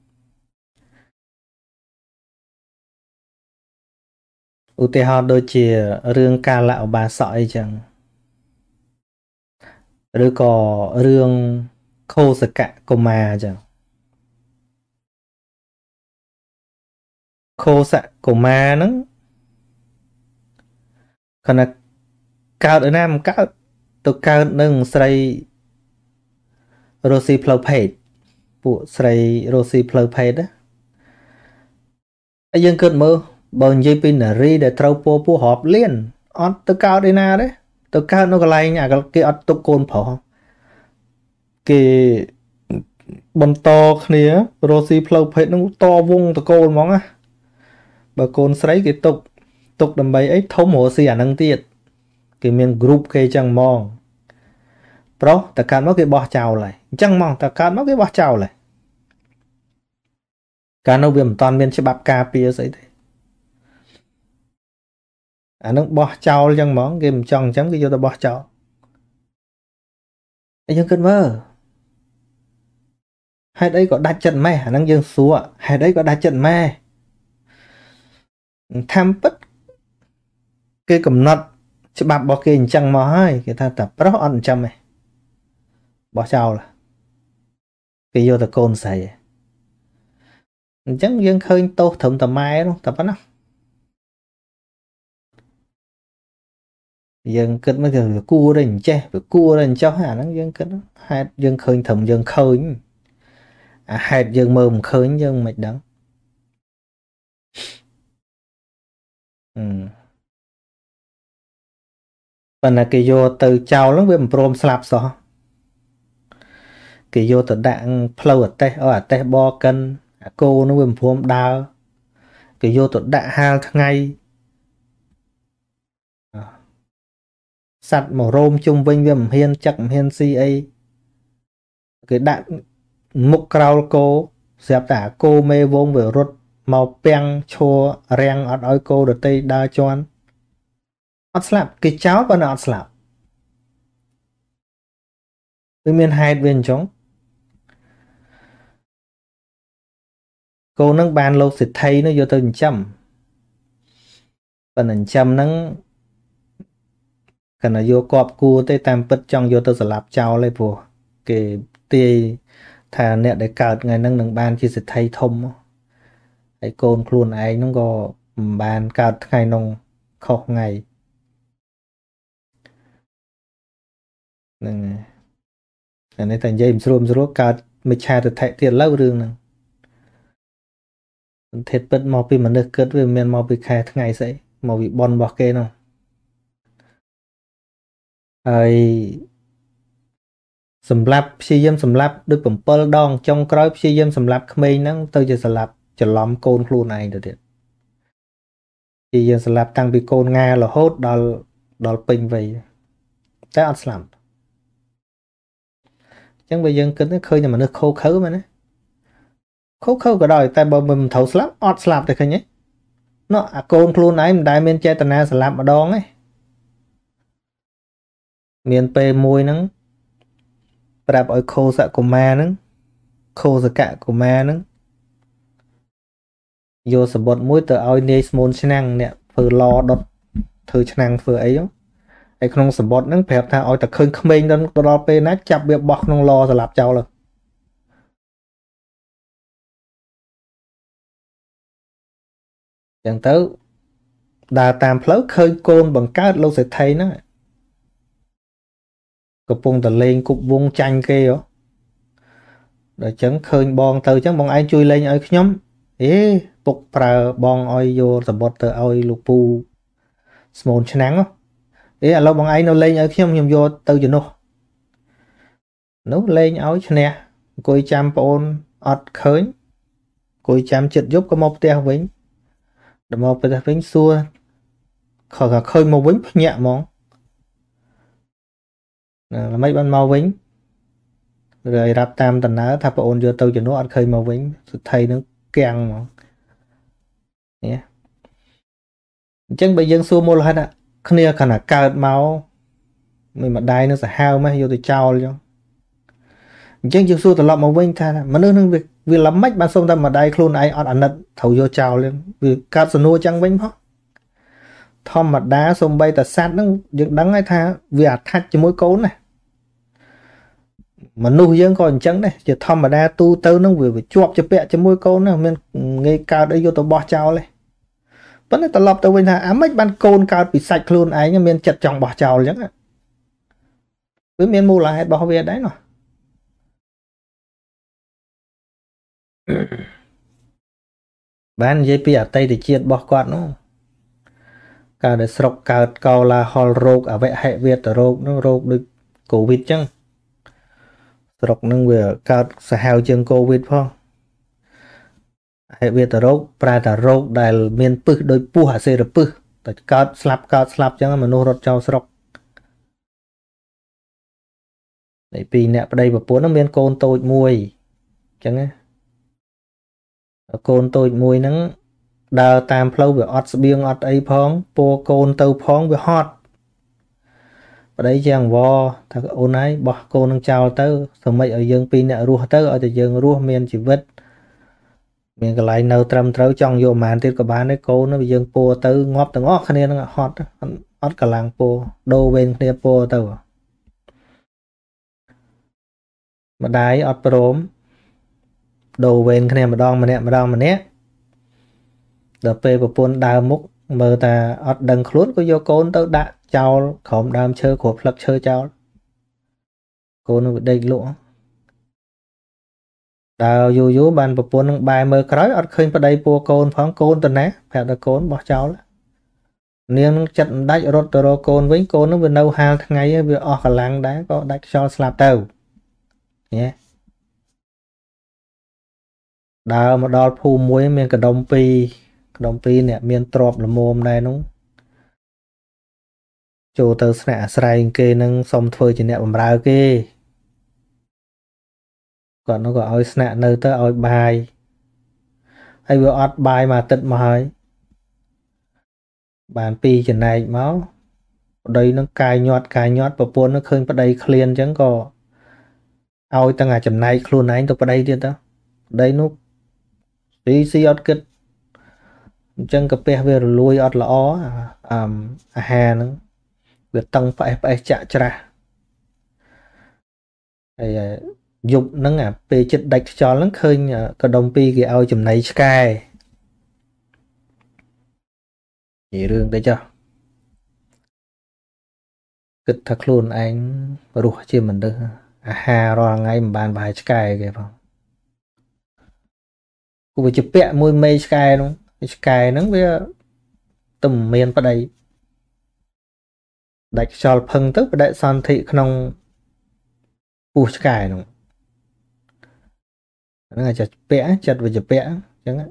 ឧទាហរណ៍ដូចជារឿងកាលៈឧបាសកអីចឹងឬក៏រឿងខោសកៈកុមារចឹងខ khô sạ của ma nó còn là cao ở nam cao tôi cao nâng sợi Rosie Ploupate bộ sợi Rosie Ploupate đó ai dân cơn mơ bờ dây pin là ri để trâu po họp liền ọt tôi cao đây na đấy tôi cao nó có lại nhà cái ọt tôi côn phỏ cái bần to kia Rosie Ploupate nó to vung tôi côn món á bà côn sấy cái tục đầm bầy ấy thông hồ xì ảnh năng tiệt cái miền group cái chẳng mong pro ta cán nó cái bỏ chào lại chẳng mong ta cán nó cái bỏ chào lại cán nó viêm toàn miền chế bạp cà pia ấy thế nó bỏ chào chẳng mong cái chồng chấm cái vô ta bỏ chào ấy dân cơn mơ hai đấy có đặt trận mẹ năng dương xua hai đấy có đặt trận mẹ tham bất cái cầm nọt chế bạp bỏ cái chẳng mong hai cái ta tập pro ăn chăm mày bỏ chào là cái vô ta côn xài chẳng dân khơi tô thượng tầm mai luôn tập nó dân kết mới được cua đây che phải cua đây cho hà nó dân kết hai dân khơi thầm dân khơi hai dân mơ khơi dân mệt đắng phần là cái vô từ chào lắm với một prom slap so cái vô từ đạn flow ở tê bo cân cô nó với một prom đào cái vô từ đạn hai ngày sạch màu rôm chung vinh với một hiên chắc một hiên CA cái đạn mục crowd cô xếp tả cô mê vông về rốt màu peng chua reng ở đôi cô được tây đa choan ớt slap cái cháu vẫn ớt slap với miền hai bên chống cô nâng bàn lâu xịt thay nó vô từ trăm phần trăm nâng cần là vô cọp cua tới tam bích trong vô từ slap cháu lấy vô cái tì thà nè để cợt ngày nâng nâng bàn chỉ xịt thay thông cái côn luôn ấy nó có bàn cợt ngày nông khóc ngày nên này thành dây rùm cợt mới cha được thay tiền lâu đường nè thiệt bất mò bị mà được kết với miền mò bị khai ngày sẽ mò bị bon bỏ kê nào ai sầm lạp phi dâm sầm lạp được bẩm pơ đòn trong cõi phi dâm sầm lạp khmei nắng tôiจะสลับจะล้อมโกนខ្លួនឯងទៅទៀតphi dâmสลับតាំងពីកូនងារហូតដល់ពេញវ័យតែអត់ស្លាប់អញ្ចឹងបើយើងគិតឃើញតែមនុស្សខូខើមែនណាខូខើក៏ដោយតែបើមិនត្រូវស្លាប់អត់ស្លាប់តែឃើញទេណោះអាកូនខ្លួនឯងមិនដែលមានចេតនាស្លាប់ម្ដងទេមានពេលមួយហ្នឹងប្រាប់ឲ្យខោសកុមារហ្នឹងខោសកៈកុមារហ្នឹងយកសម្បត្តិមួយទៅឲ្យនាយស្មូនឆ្នាំងអ្នកធ្វើឡដុតធ្វើឆ្នាំងធ្វើអីហើយក្នុងសម្បត្តិហ្នឹងប្រាប់ថាឲ្យតែឃើញក្មេងដល់ពេលណាចាប់វាបោះក្នុងឡស្លាប់ចោលចឹងទៅដើរតាមផ្លូវឃើញកូនបង្កើតលោកសេដ្ឋីហ្នឹងកំពុងតែលេងគប់វងចាញ់គេដល់ចឹងឃើញបងទៅចឹងបងឯងជួយលេងឲ្យខ្ញុំពុកប្រើបងឲ្យយកសម្បត្តិទៅឲ្យលោកពូស្មូនឆ្នាំងឥឡូវបងឯងនៅលេងឲ្យខ្ញុំយកទៅជំនួសនោះលេងឲ្យឈ្នះអង្គុយចាំប្អូនអត់ឃើញអង្គុយចាំចិត្តយប់ក៏មកផ្ទះវិញដល់មកផ្ទះវិញសួរខកឃើញមកវិញភ្ញាក់ហ្មងល្មិចបានមកវិញrồiរាប់តាមដំណើរថាប្អូនយកទៅជំនួសអត់ឃើញមកវិញសុទ្ធ័យនឹងគាំងហ្មងនេះអញ្ចឹងបើយើងសួរមូលហេតុគ្នាខណៈកើតមកមិនម្ដាយនឹងសាហាវម៉េះយកទៅចោលអញ្ចឹងយើងសួរត្រឡប់មកវិញថាមនុស្សនឹងវាល្មិចបានសុំតែម្ដាយខ្លួនឯងអត់អាណិតត្រូវយកចោលវាកើតសំណួរចឹងវិញផងធម្មតាសំបីតាសัตว์ហ្នឹងយើងដឹងហើយថាវាអាថាច់ជាមួយកូនណាមនុស្សយើងក៏អញ្ចឹងដែរជាធម្មតាទូទៅហ្នឹងវាជាប់ជាពាក់ជាមួយកូនណាមិនងាយកើតអីយកទៅបោះចោលទេប៉ុន្តែត្រឡប់ទៅវិញថាអាម៉េចបានកូនកើតពីសាច់ខ្លួនឯងមានចិត្តចង់បោះចោលអញ្ចឹងវាមានមូលហេតុរបស់វាដែរណោះបាននិយាយពីអតីតជាតិរបស់គាត់នោះកើតនៅស្រុកកើតកោឡាហលរោគអវហិវេទរោគនោះរោគដូចកូវីដអញ្ចឹងស្រុកនឹងវាកើតសាហាវជាងកូវីដផងហេតុវាទៅរោគប្រែតែរោគដែលមានពឹសដោយពស់អាសេរពឹសតែកើតស្លាប់អញ្ចឹងមនុស្សរត់ចោលស្រុកតែពីអ្នកប្តីប្រពន្ធហ្នឹងមានកូនតូចមួយអញ្ចឹងណាកូនតូចមួយហ្នឹងដើរតាមផ្លូវវាអត់ស្បៀងអត់អីផងពោកូនទៅផងវាហត់ប្តីជាងវថាអូនហើយបោះកូននឹងចោលទៅសម្បីឲ្យយើងពីរអ្នករស់ទៅឲ្យតែយើងរស់មានជីវិតមានកន្លែងនៅត្រឹមត្រូវចង់យកប្រហែលទៀតក៏បានដែរកូននោះយើងពោទៅងាប់ទាំងអស់គ្នានឹងហត់អត់កម្លាំងពោដូរវេនគ្នាពោទៅម្ដាយអត់ព្រមដូរវេនគ្នាម្ដងម្នាក់ដល់ពេលប្រពន្ធដើរមុខមើលថាអត់ដឹងខ្លួនក៏យកកូនទៅដាក់ចោលក្រោមដើមឈើគ្រាប់ផ្លឹកឈើចោលកូននឹងដេកលក់ដើរយូរបានប្រពន្ធនឹងបែរមើលក្រោយអត់ឃើញប្តីពួរកូនផងកូនទៅណាប្រាប់តែកូនបោះចោលនាងនឹងចិត្តមិនដាច់រត់ទៅរកកូនវិញកូននឹងវានៅហាលថ្ងៃវាអស់កម្លាំងដែរក៏ដាច់ខ្យល់ស្លាប់ទៅញ៉េដើរមកដល់ភូមិមួយមានកដុំពីរអ្នកមានទ្រព្យល្មមដែរនោះចូលទៅស្នាក់អាស្រ័យគេនឹងសុំធ្វើជាអ្នកបម្រើគេគាត់នោះក៏ឲ្យស្នាក់នៅទៅឲ្យបាយហើយវាអត់បាយមួយអាទិត្យមកហើយបាន2ចំណែកមកប្តីនឹងកាយញាត់ប្រពន្ធនឹងឃើញប្តីឃ្លានអញ្ចឹងក៏ឲ្យទាំងអាចំណែកខ្លួនឯងទៅប្តីទៀតទៅប្តីនោះស៊ីអត់គិតអញ្ចឹងកាពះវារលួយអត់ល្អអាហារហ្នឹងវាតឹងផ្អេសចាក់ច្រាស់ហើយយប់ហ្នឹងអាពេលចិត្តដាច់ខ្យល់ហ្នឹងឃើញកដុំពីរគេឲ្យចំណីឆ្កែនិយាយរឿងទៅចុះគិតថាខ្លួនឯងរស់ជាមនុស្សអាហាររាល់ថ្ងៃមិនបានបាយឆ្កែគេផងគូវាជាពាក់មួយមេឆ្កែនោះឆ្កែហ្នឹងវាទំមានប្តីដាច់ខ្យល់ផឹងទៅបដិសន្ធិក្នុងពោះឆ្កែនោះហ្នឹងអាចពាក់ចិត្តវាជាពាក់អញ្ចឹង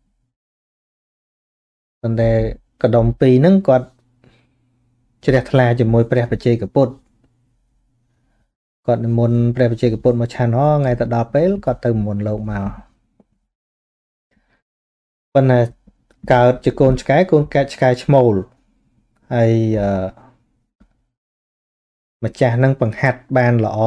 ប៉ុន្តែកដុំពីរហ្នឹងគាត់ជ្រះថ្លាជាមួយព្រះបច្ចេកពុទ្ធគាត់និមន្តព្រះបច្ចេកពុទ្ធមកឆាន់ថ្ងៃទៅដល់ពេលគាត់ទៅនិមន្តលោកមកប៉ុន្តែកើតជាកូនឆ្កែកូនកាច់ឆ្កែឈ្មោលហើយម្ចាស់នឹងបង្ហាត់បានល្អ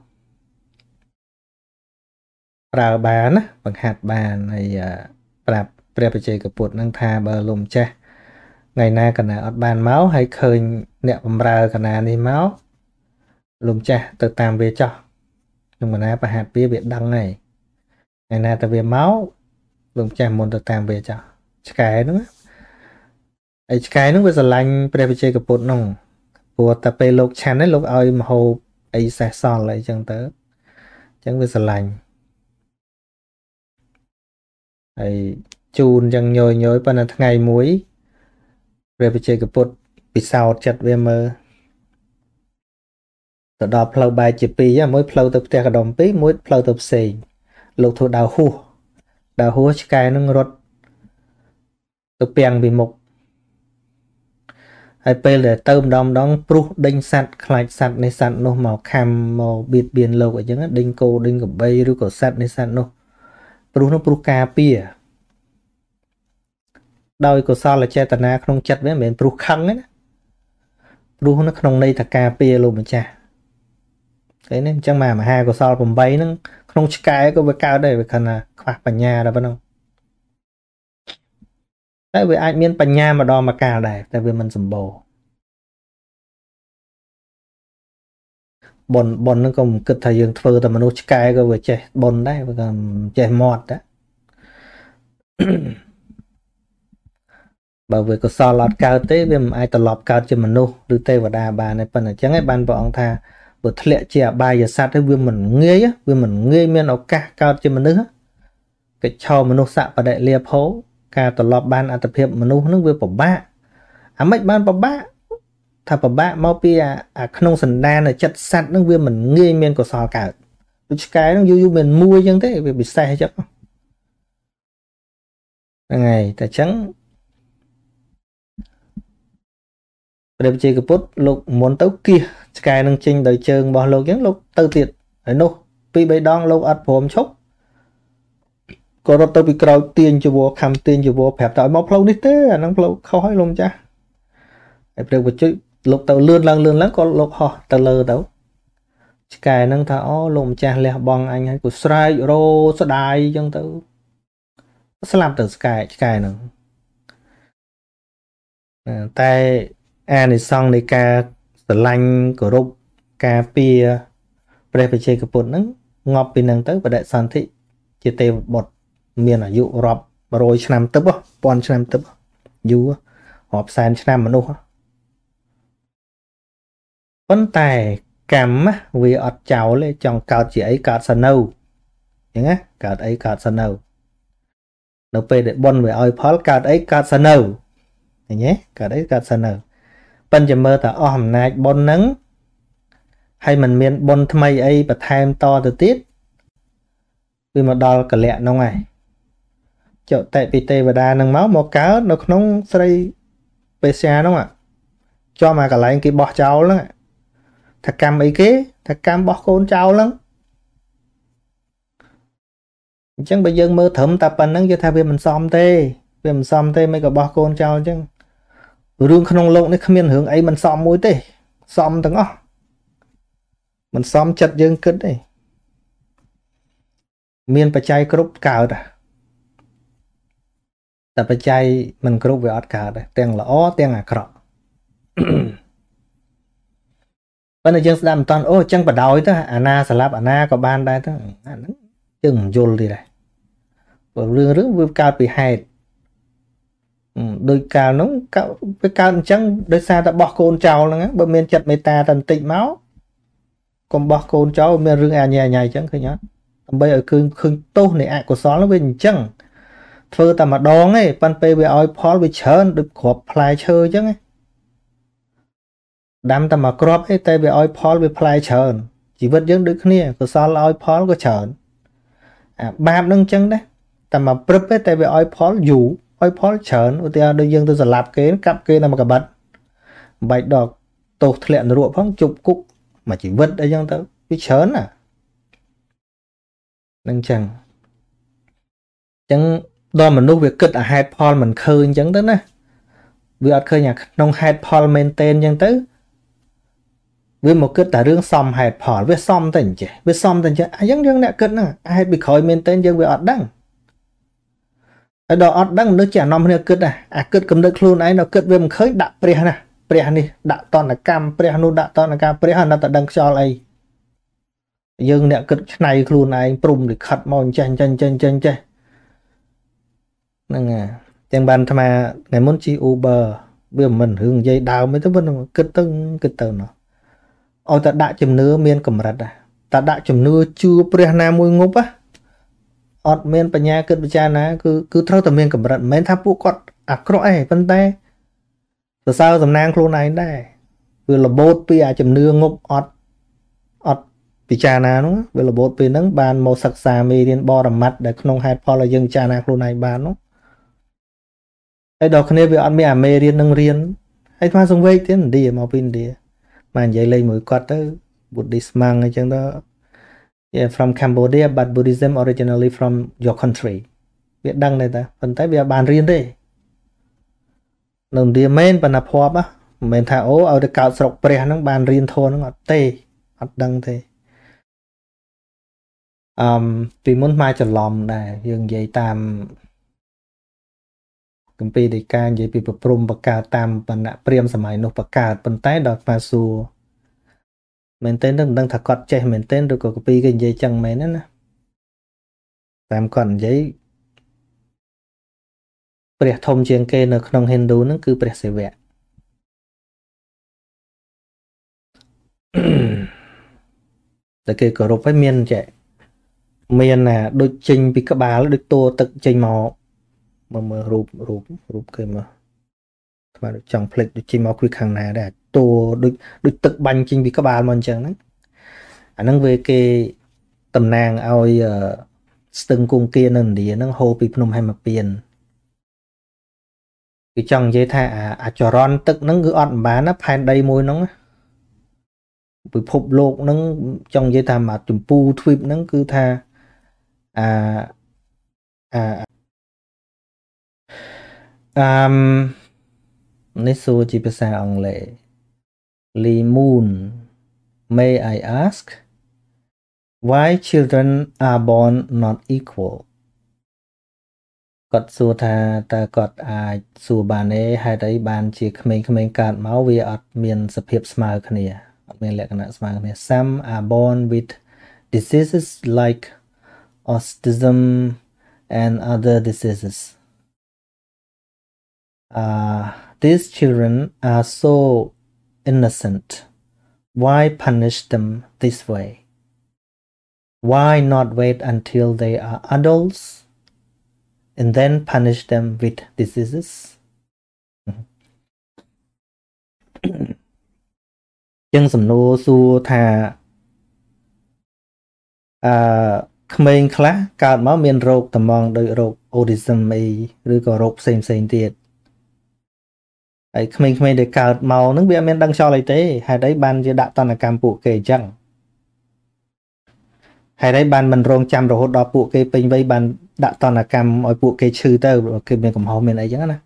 ប្រើបានណាបង្ហាត់បានហើយប្រាប់ព្រះបច្ចេកពុទ្ធនឹងថាបើលោកម្ចាស់ថ្ងៃណាកណាអត់បានមកហើយឃើញអ្នកបម្រើកណានេះមកលោកម្ចាស់ទៅតាមវាចោះខ្ញុំកណាប្រហាត់វាដឹងហើយថ្ងៃណាទៅវាមកលោកម្ចាស់មុនទៅតាមវាចោះឆ្កែហ្នឹងហើយឆ្កែហ្នឹងវាស្រឡាញ់ព្រះបច្ចេកពុទ្ធហ្នឹងព្រោះតែពេលលោកឆាន់ហ្នឹងលោកឲ្យមហូបអីសេះសល់អីចឹងទៅអញ្ចឹងវាស្រឡាញ់ហើយជូនចឹងញយប៉ុន្តែថ្ងៃមួយព្រះបច្ចេកពុទ្ធពិសោធន៍ចិត្តវាមើលទៅដល់ផ្លូវបែកជាពីរមួយផ្លូវទៅផ្ទះកដុំពីរមួយផ្លូវទៅផ្សេងលោកធ្វើដើរហួសឆ្កែនឹងរត់ទៅពាំងពីមុខហើយពេលដែលទៅម្ដងព្រុសដេញសัตว์ខ្លាចសัตว์នេះសัตว์នោះមកខំមកបៀតបៀនលោកអញ្ចឹងដេញគោដេញក្របីឬក៏សัตว์នេះសัตว์នោះព្រុសការពារដោយកុសលចេតនាក្នុងចិត្តវាមិនមែនព្រុសខឹងទេណាព្រុសនៅក្នុងន័យថាការពារលោកម្ចាស់ឃើញទេអញ្ចឹងមហាកុសល8ហ្នឹងក្នុងឆ្កែក៏វាកើតដែរវាខណៈខ្វះបញ្ញាដល់ប៉ុណ្ណឹងតែវាអាចមានបញ្ញាម្ដងម្កាលដែរតែវាមិនសម្បូរបុណ្យហ្នឹងក៏មិនគិតថាយើងធ្វើតែមនុស្សឆ្កែក៏វាចេះបុណ្យដែរវាក៏ចេះមាត់ដែរបើវាកុសលអត់កើតទេវាមិនអាចត្រឡប់កើតជាមនុស្សឬទេវតាបានទេប៉ុន្តែអញ្ចឹងឯងបានព្រះអង្គថាបើធ្លាក់ជាអបាយសត្វទៅវាមិនងាយមានឱកាសកើតជាមនុស្សកិច្ចឆោមនុស្សសបដិលាភោការត្រឡប់បានអត្តភាពមនុស្សនឹងវាពិបាកអាម៉េចបានពិបាកថាពិបាកមកពីអាក្នុងសន្តានចិត្តសត្វនឹងវាមិនងាយមានកុសលកើតដូចឆ្កែនឹងយូរមានមួយអញ្ចឹងទេវាពិសេសអញ្ចឹងហ្នឹងហើយតែអញ្ចឹងព្រះវិជ័យកពុទ្ធលោកមុនទៅគៀសឆ្កែនឹងចេញដោយជើងរបស់លោកអញ្ចឹងលោកទៅទៀតហើយនោះពីរបីដងលោកអត់ព្រមឈប់ក៏រត់ទៅពីក្រោយទាញចវរខំទាញចវរប្រាប់តែឲ្យមកផ្លូវនេះទេអាហ្នឹងផ្លូវខុសហើយលោកម្ចាស់ហើយព្រះវិជ័យលោកទៅលឿនឡើងក៏លោកហោះទៅលើទៅឆ្កែហ្នឹងថាអូលោកម្ចាស់លះបង់អញហើយក៏ស្រែករោស្ដាយអញ្ចឹងទៅស្លាប់ទៅឆ្កែហ្នឹងតែអានិសង្ឃនៃការស្រឡាញ់គោរពការពារព្រះបច្ចេកពុទ្ធហ្នឹងងាប់ពីហ្នឹងទៅបដិសន្ធិជាទេវបុត្រមានអាយុរាប់100ឆ្នាំទៅ1000ឆ្នាំទៅយូររាប់សែនឆ្នាំមនុស្សប៉ុន្តែកម្មវាអត់ចោលទេចង់កើតជាអីកើតសិននៅអញ្ចឹងណាកើតអីកើតសិននៅពេលដែលបុណ្យវាឲ្យផលកើតអីកើតសិននៅឃើញទេកើតអីកើតសិននៅប៉ុន្តែមើលតែអស់អំណាចបុណ្យហ្នឹងហើយมันមានបុណ្យថ្មីអីបន្ថែមតទៅទៀតវាមកដល់កលៈហ្នឹងហើយចុតិពីទេវតានឹងមកកើតនៅក្នុងស្រីបេស្យាហ្នឹងជាប់មកកន្លែងគេបោះចោលហ្នឹងថាកម្មអីគេថាកម្មបោះកូនចោលហ្នឹងអញ្ចឹងបើយើងមើលត្រឹមតែប៉ុណ្្នឹងយើងថាវាមិនសមទេមិនក៏បោះកូនចោលអញ្ចឹងរឿងក្នុងโลกនេះគ្មានរឿងអីមិនសមមួយទេសមទាំងអស់មិនសមចិត្តយើងគិតទេមានបច្ច័យគ្រប់កើតតែបច្ច័យមិនគ្រប់វាអត់កើតដែរទាំងល្អទាំងអាក្រក់ប៉ុន្តែយើងស្ដាប់មិនតាន់អូអញ្ចឹងបដ ாய் ទៅអាណាស្លាប់អាណាក៏បានដែរទៅអាហ្នឹងយើងមិនយល់ទេដែរព្រោះរឿងវាកើតពីហេតុដោយកាលនោះវាកើតអញ្ចឹងដោយសារតែបោះកូនចោលហ្នឹងបើមានចិត្តមេត្តាតែបន្តិចមកកុំបោះកូនចោលមានរឿងអាញ៉ៃអញ្ចឹងឃើញអត់ដើម្បីឲ្យឃើញទោសនៃអកុសលនោះវាអញ្ចឹងធ្វើតែម្ដងទេប៉ុន្តែពេលវាឲ្យផលវាច្រើនដូចគ្រាប់ផ្លែឈើអញ្ចឹងដាំតែមួយគ្រាប់ទេតែវាឲ្យផលវាផ្លែច្រើនជីវិតយើងដូចគ្នាកុសលឲ្យផលក៏ច្រើនអាបាបនឹងអញ្ចឹងដែរតែមកព្រឹបទេតែវាឲ្យផលយូរឲ្យផលច្រើនឧទាហរណ៍ដូចយើងទៅសម្លាប់គេកាប់គេតាមកបិតបាច់ដកទោសធ្លាក់នរកផងជប់គុកមួយជីវិតអីចឹងទៅវាច្រើនណានឹងចឹងដល់មនុស្សវាគិតអាហេតុផលមិនឃើញចឹងទៅណាវាអត់ឃើញអាក្នុងហេតុផលមែនតែនចឹងទៅវាមកគិតតែរឿងសមហេតុផលវាសមតែអញ្ចេះវាសមតែអញ្ចេះអញ្ចឹងយើងអ្នកគិតហ្នឹងហេតុពីក្រោយមែនតែនយើងវាអត់ដឹងហើយដល់អត់ដឹងមនុស្សចេះអានំគ្នាគិតអាគិតកំណត់ខ្លួនឯងដល់គិតវាមិនឃើញដាក់ព្រះណាព្រះនេះដាក់តនកម្មព្រះនោះដាក់តនកម្មព្រះអត់តែដឹងខ្យល់អីយើងអ្នកគិតឆ្នៃខ្លួនឯងព្រំលិខិតមកអញ្ចេះហ្នឹងទាំងបានអាត្មាថ្ងៃមុនជិះ Uber វាមិនរឿងនិយាយដើមទេមិនគិតទៅណោះឲ្យតែដាក់ជំនឿមានកម្រិតតែដាក់ជំនឿជឿព្រះណាមួយងប់អត់មានបញ្ញាគិតពិចារណាគឺត្រូវតែមានកម្រិតមិនមែនថាពួកគាត់អាក្រក់ទេប៉ុន្តែសរសើរសំណាងខ្លួនឯងដែរវារបូតពីអាជំនឿងប់អត់ពិចារណានោះវារបូតពីហ្នឹងបានមកសិក្សាមេរៀនបរមត្តដែលក្នុងហេតុផលឲ្យយើងពិចារណាខ្លួនឯងបាននោះហើយដល់គ្នាវាអត់មានអាមេរៀននឹងរៀនហើយថ្មសង្វេគទៀតឥណ្ឌាមកពីឥណ្ឌាមកនិយាយលេងមួយគាត់ទៅ Buddhist monk អញ្ចឹងទៅ Yeah from Cambodia but Buddhism originally from your country វាដឹងដែរតាប៉ុន្តែវាបានរៀនទេនៅឥណ្ឌាមែនប៉ុន្តែភ័ព្វមិនមែនថាអូឲ្យទៅកើតស្រុកព្រះហ្នឹងបានរៀនធម៌ហ្នឹងអត់ទេអត់ដឹងទេពីមុនមកច្រឡំដែរយើងនិយាយតាមគម្ពីរដីកានិយាយពីប្រព្រំបកើតតាមបណ្ណៈព្រាមសម័យនោះបកើតប៉ុន្តែដល់ស្មាសួរមែនទេនឹងមិនដឹងថាគាត់ចេះមែនទេឬក៏គម្ពីរគេនិយាយចឹងមែនណាតាមគាត់និយាយព្រះធំជាងគេនៅក្នុង Hindu ហ្នឹងគឺព្រះសិវៈ តែគេគោរពឲ្យមានចេះមានដូចចេញពីក្បាលដូចតួទឹកចេញមកមើលរូបគេមកស្មើចង់ផ្លេចដូចចេញមកពីខាងណាដែរតួដូចទឹកបាញ់ចេញពីក្បាលមកអញ្ចឹងហ្នឹងអាហ្នឹងវាគេតំណាងឲ្យស្ទឹងគង្គានៅឥណ្ឌាហ្នឹងហូរពីភ្នំហេមពៀនគឺចង់និយាយថាអាចរន្តទឹកហ្នឹងគឺអត់បានណាផែនដីមួយហ្នឹងពិភពលោកហ្នឹងចង់និយាយថាមកចម្ពូទ្វីបហ្នឹងគឺថានេះសួរជាភាសាអង់គ្លេស Lee Moon may I ask why children are born not equal គាត់សួរថាតើគាត់អាចសួរបានទេហេតុអីបានជាក្មេងៗកើតមកវាអត់មានសភាពស្មើគ្នាអត់មានលក្ខណៈស្មើគ្នា Some are born with diseases like autism and other diseases these children are so innocent why punish them this way why not wait until they are adults and then punish them with diseases ចឹងសំណួរសួរថាក្មេងខ្លះកើតមកមានរោគតម្រង់ដោយរោគ autism អីឬក៏រោគផ្សេងទៀតហើយក្មេងៗដែលកើតមកហ្នឹងវាអត់មានដឹងខ្យល់អីទេហេតុអីបានជាដាក់តនកម្មពួកគេអញ្ចឹងហេតុអីបានមិនរងចាំរហូតដល់ពួកគេពេញវ័យបានដាក់តនកម្មឲ្យពួកគេឈឺទៅគេមានកំហុសមានអីចឹងណា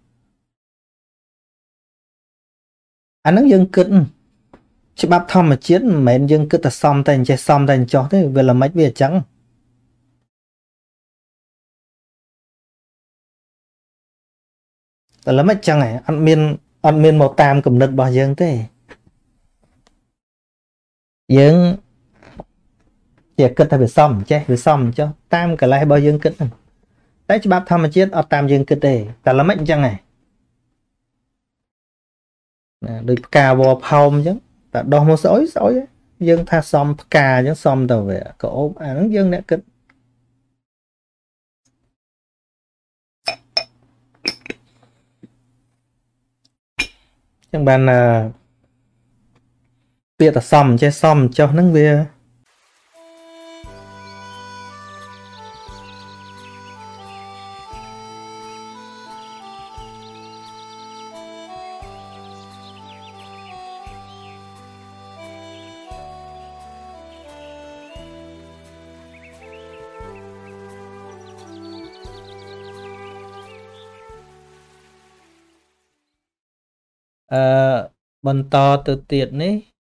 អាហ្នឹងយើងគិតច្បាប់ធម្មជាតិមិនមែនយើងគិតតែសមតែអញ្ចេះសមតែអញ្ចោះទេវាល្មិចវាអញ្ចឹងតែល្មិចអញ្ចឹងហ៎អត់មានមកតាមគំនិតរបស់យើងទេយើងជាគិតថាវាសមចេះវាសមចុះតាមកលេសរបស់យើងគិតហ្នឹងតែច្បាប់ធម្មជាតិអត់តាមយើងគិតទេតែល្មិចអញ្ចឹងហ៎ណាដូចផ្កាវល់ផោមអញ្ចឹងតែដោះមកស្អុយយើងថាសមផ្កាអញ្ចឹងសមទៅវាក៏អូបអាហ្នឹងយើងអ្នកគិតចឹងបានពាក្យថាសមចេះសមចុះហ្នឹងវាបន្តទៅទៀតនេះ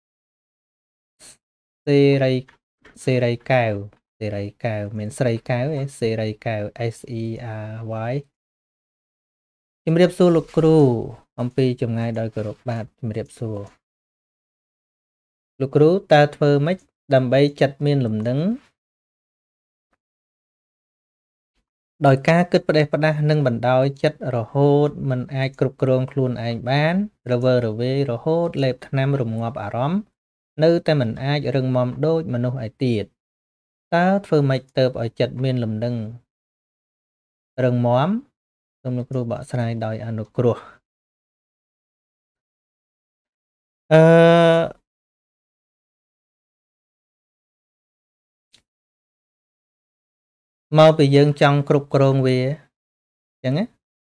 សេរីកែវមានស្រីកែវឯសេរីកែវ SERY ជំរាបសួរលោកគ្រូអំពីចម្ងាយដោយគោរពបាទជំរាបសួរលោកគ្រូតើធ្វើម៉េចដើម្បីចិត្តមានលំនឹងដោយការគិតផ្ដេសផ្ដាសនិងបណ្ដោយចិត្តរហូតមិនអាចគ្រប់គ្រងខ្លួនឯងបានរវើរវាយរហូតលេបថ្នាំរងាប់អារម្មណ៍នៅតែមិនអាចរឹងមាំដូចមនុស្សឯទៀតតើធ្វើម៉េចទៅឲ្យចិត្តមានលំនឹងរឹងមាំសូមលោកគ្រូបកស្រាយដោយអនុគ្រោះមកពីយើងចង់គ្រប់គ្រងវាអញ្ចឹងណា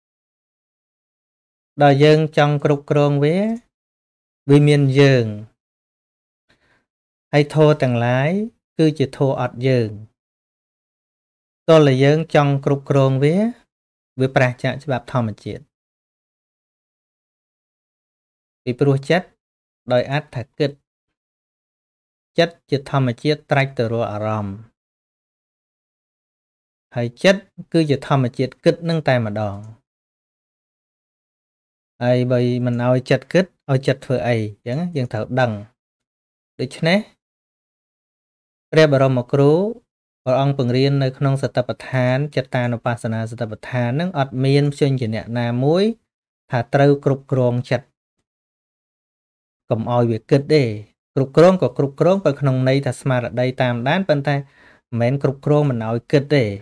ដល់យើងចង់គ្រប់គ្រងវាមានយើងហើយធម៌ទាំងឡាយគឺជាធម៌អត់យើងតើយើងចង់គ្រប់គ្រងវាប្រឆាចច្បាប់ធម្មជាតិពីព្រោះចិត្តដោយអត្ថគិតចិត្តជាធម្មជាតិត្រាច់ទៅរកអារម្មណ៍ហើយចិត្តគឺជាធម្មជាតិគិតនឹងតែម្ដងហើយបើមិនឲ្យចិត្តគិតឲ្យចិត្តធ្វើអីអញ្ចឹងយើងត្រូវដឹងដូច្នេះព្រះបរមគ្រូ ông bằng riêng nơi không sát tập than chất ta nó pasana sát tập than nâng ọt miên chuyên chỉ nẹ nà muối thả trâu cục krong chặt cầm oi việc kết đề cục krong bởi không này thả smart ở đây tam đán bên tay mến cục krong mình oi kết đề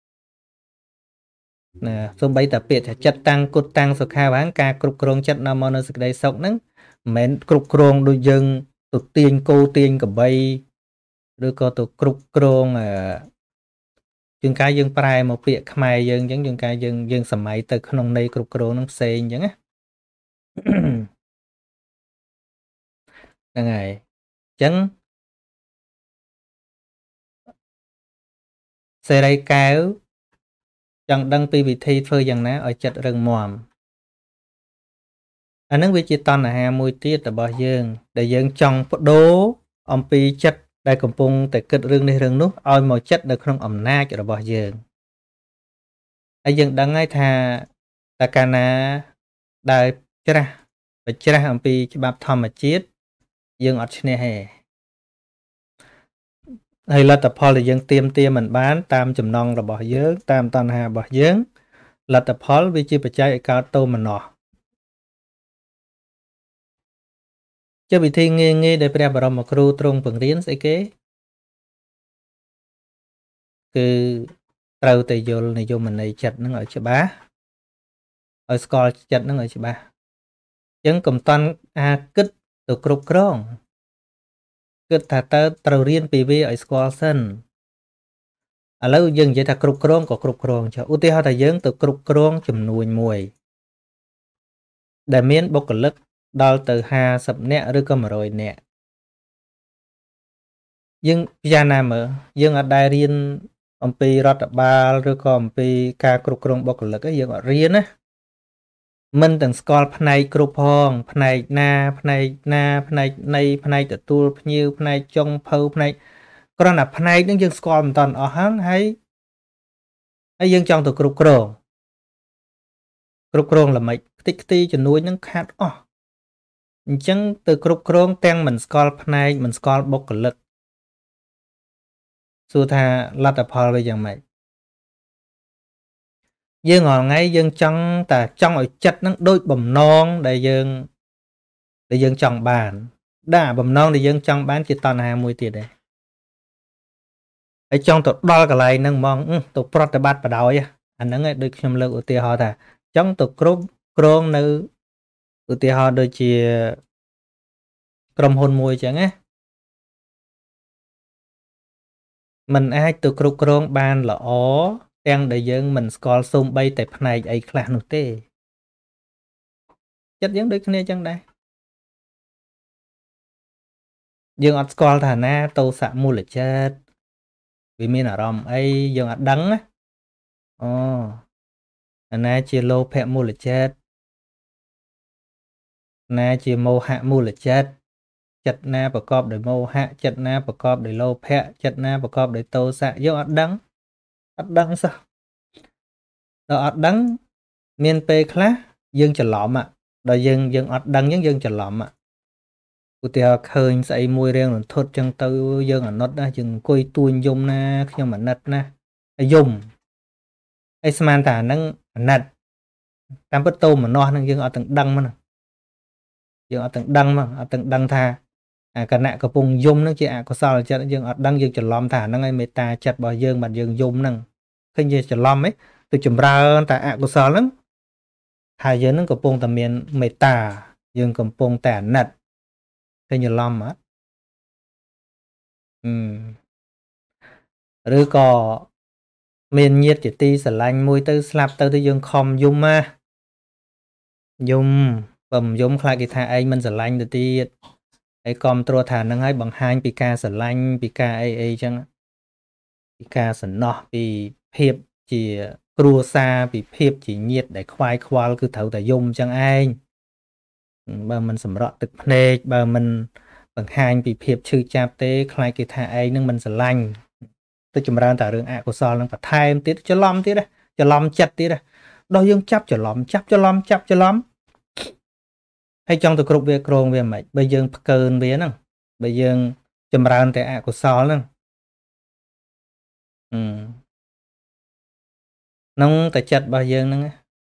nè xung bây tập biệt chất tăng cốt tăng số kha bán ca cục krong chất nà mô nơ sức đây sọc nâng mến cục krong đôi dân tụt tiên cô tiên cầm bay đôi có tụt cục krong dương cái dương prai một việc khai dương giống dương cái dương sầm mày từ không này cục cừu nó xe giống á ngày chấn xe đây kéo chẳng đăng pi vị thi phơi dần ná ở chật rừng mòm anh nước vị chỉ toàn là hà mùi tiết là bao dương để dương trong đố ông pi chất đại cầm pung tại kết rừng này rừng nút oi màu chất được không ẩm na cho là bao dương ai dương đăng ai thà ta cana đại chra ông pi cho bắp thom mà chết dương ở trên này hay là tập phò là dân tiêm mình bán tam chùm non là bỏ dướng tam toàn hà bỏ dướng là tập phò vì chi bạch chạy cao tô mà nọ cho bị thi nghe để bè bà một kru trung bằng riêng sẽ kế cứ trâu tây vô này vô mình này chặt nó ở chỗ bá ở score chặt nó ở chỗ bá chứng cầm toàn kích từ cục krong kích thà tơ trâu riêng pv ở score sân à lâu dừng vậy thà cục krong có cục krong cho ưu tiên thà dừng từ cục krong chùm nuôi mùi để miễn bốc lực đo từ 50 nèឬក៏100 nè យើងពិចារណាមើលយើងអត់ដែលរៀនអំពីរដ្ឋបាលឬក៏អំពីការគ្រប់គ្រងបុគ្គលិកយើងអត់រៀនណាមិនទាំងស្គាល់ផ្នែកគ្រប់ផងផ្នែកណាផ្នែកណាផ្នែកនៃផ្នែកទទួលភ្ញៀវផ្នែកចុងភៅផ្នែកគ្រាន់តែផ្នែកហ្នឹងយើងស្គាល់មិនតាន់អស់ហ្នឹងហើយយើងចង់ទៅគ្រប់គ្រងល្មិចខ្ទេចខ្ទីចំនួនហ្នឹងខាតអស់អញ្ចឹងទៅគ្រប់គ្រងទាំងមិនស្គាល់ផ្នែកមិនស្គាល់បុគ្គលិកសួរថាលទ្ធផលវាយ៉ាងម៉េចយើងរាល់ថ្ងៃយើងចង់តែចង់ឲ្យចិត្តហ្នឹងដូចបំណងដែលយើងចង់បានដែលបំណងដែលយើងចង់បានជាតណ្ហាមួយទៀតដែរហើយចង់ទៅដល់កន្លែងហ្នឹងហ្មងទៅប្រតិបត្តិបដ ாய் អាហ្នឹងឯងដូចខ្ញុំលើកឧទាហរណ៍ថាចង់ទៅគ្រប់គ្រងនៅឧទាហរណ៍ដូចជាក្រុមហ៊ុនមួយអញ្ចឹងណាมันអាចទៅគ្រប់គ្រងបានល្អទាំងដែលយើងមិនស្គាល់សូម្បីតែផ្នែកអីខ្លះនោះទេចិត្តយើងដូចគ្នាអញ្ចឹងដែរយើងអត់ស្គាល់ថាណាតោសៈមូលចិត្តវាមានអារម្មណ៍អីយើងអត់ដឹងណាអាណាជាលោភៈមូលចិត្តណាជាមោហៈមូលចិត្តចិត្តណាប្រកបដោយមោហៈចិត្តណាប្រកបដោយលោភៈចិត្តណាប្រកបដោយតោសៈយើងអត់ដឹងសោះដល់អត់ដឹងមានពេលខ្លះយើងច្រឡំដល់យើងអត់ដឹងអញ្ចឹងយើងច្រឡំឧទាហរណ៍ឃើញស្អីមួយរៀងរន្ធត់អញ្ចឹងទៅយើងអាណិតណាយើងអង្គុយទួញយំណាខ្ញុំអាណិតណាយំហើយស្មានតែអាហ្នឹងអាណិតតាមពិតតោមនោះហ្នឹងយើងអត់ទាំងដឹងមកយើងអត់ទាំងដឹងមកអត់ទាំងដឹងថាអាគណៈកំពុងយំហ្នឹងជាអកុសលចិត្តយើងអត់ដឹងយើងច្រឡំថាហ្នឹងឯងមេត្តាចិត្តរបស់យើងបាត់យើងយំហ្នឹងឃើញយើងច្រឡំហ៎ទៅចម្រើនតែអកុសលហ្នឹងហើយយើងហ្នឹងកំពុងតែមានមេត្តាយើងកំពុងតែអាណិតឃើញច្រឡំអត់ឬក៏មានញាតិជាទីស្រឡាញ់មួយទៅស្លាប់ទៅយើងខំយំណាយំបំយំខ្លាចគេថាឯងមិនស្រឡាញ់ទៅទៀតហើយគាំទ្រថាហ្នឹងហើយបង្ហាញពីការស្រឡាញ់ពីការអីអញ្ចឹងពីការសំណោះពីភាពជាគ្រួសារពីភាពជាញាតិដែលខ្វាយខ្វល់គឺត្រូវតែយំអញ្ចឹងឯងបើមិនសម្រក់ទឹកភ្នែកបើមិនបង្ហាញពីភាពឈឺចាប់ទេខ្លាចគេថាឯងនឹងមិនស្រឡាញ់ទៅចម្រើនតែរឿងអកុសលនឹងបន្ថែមទៀតច្រឡំទៀតច្រឡំចិត្តទៀតដល់យើងចាប់ច្រឡំហើយចង់ទៅគ្រប់វាក្រងវាមិនបើយើងផ្កើនវាហ្នឹងបើយើងចម្រើនតែអកុសលហ្នឹង nông tại chặt bao giờ nâng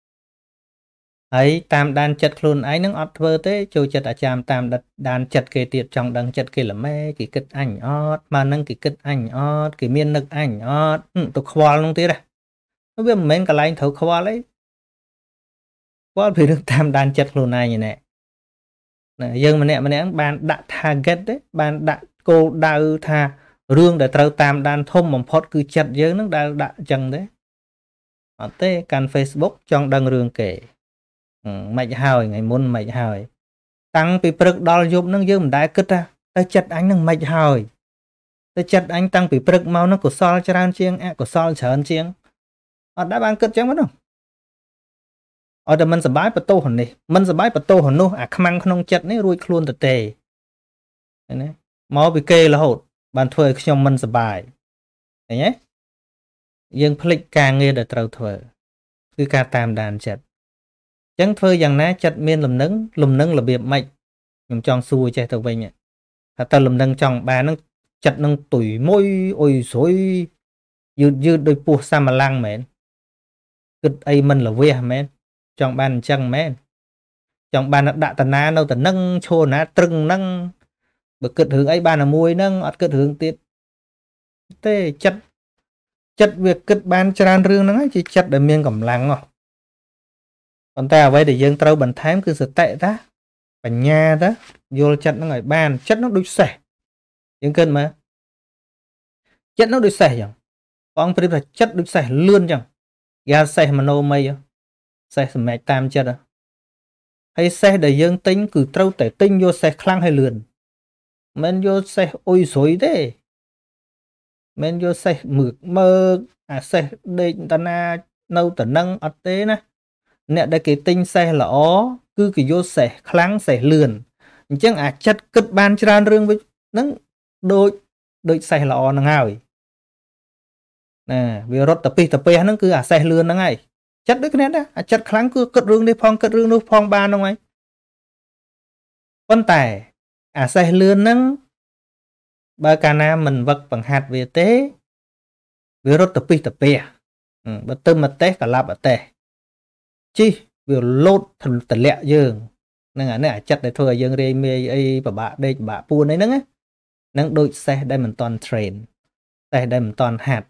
ấy tam đan chặt luôn ấy nâng ọt vơ thế cho chặt à chàm tam đan chặt kê tiệt trong đằng chặt kê là mê kỳ kích ảnh ọt mà nâng kỳ kích ảnh ọt kỳ miên nực ảnh ọt tôi khoa luôn tí ra nó biết mình cả lại thấu khoa lấy khoa vì được tam đan chặt luôn này như nè dân mà nè bạn đã target đấy bạn đã cô đau tha rương để trâu tam đan thôm mỏng phót cứ chặt giới nó đã chân đấy ở tế can Facebook trong đăng rương kể mạch hào ngày môn mạch hào tăng bị bực đo giúp nó dương đại kết ra ta chặt anh nâng mạch hào ta chặt anh tăng bị bực mau nó của sol tràn chiêng của sol chởn chiêng ở đã ban kết chẳng mất đâu ở đây mình sẽ bái bật tô hồn này mình sẽ bái bật tô hồn nô khăn không chặt này ruồi luôn từ tề máu bị kê là hột bàn thuê trong mình sẽ bài thấy nhé dương phịch càng nghe để trâu thuê cứ ca tam đàn chặt chẳng thuê rằng ná chặt miên lùm nâng là biệt mạch nhưng trong xuôi chạy tàu bình ta lùm nâng trong bà nó chặt nâng tuổi môi ôi xối dư đôi buộc xa mà lang mến cứ ấy mình là vía mến trong bàn chân mến trong bàn đã tần ná đâu tần nâng chô ná trưng nâng bực cực hướng ấy bàn là mùi nâng ọt cực hướng tiết thế chất việc cực bàn tràn rương nó chỉ chất để miên cầm lăng rồi còn ta ở đây để dân trâu bẩn thám cứ sự tệ ta và nhà đó vô chất nó ngồi bàn chất nó đôi xẻ những cân mà chất nó đôi xẻ chẳng con phải là chất đôi xẻ lươn chẳng ga xẻ mà nô mây xẻ mẹ tam chất à hay xe để dân tính cứ trâu tẻ tinh vô xe khăn hay lươn men vô xe ôi xối thế men vô xe mực mơ xe đây ta na nâu tờ nâng ọt tế nè nè đây cái tinh xe là ó cứ cái vô xe khăn xe lươn chẳng chất cất ban tràn rương với nâng đôi xe là ó nâng ngào nè vì rốt tập pi nó cứ xe lươn nâng ngay chất đấy cái nè chất khăn cứ cất rương đi phong ban đâu anh con tài xe lươn nâng ba ca nam mình vật bằng hạt về tế vì rốt tập pi bất tâm mà tế cả lạp ở tè chi vì lốt thần tần lẹ dương nên chặt để thôi dương rê mê ấy và bà buôn ấy nâng nâng đôi xe đây mình toàn train đây mình toàn hạt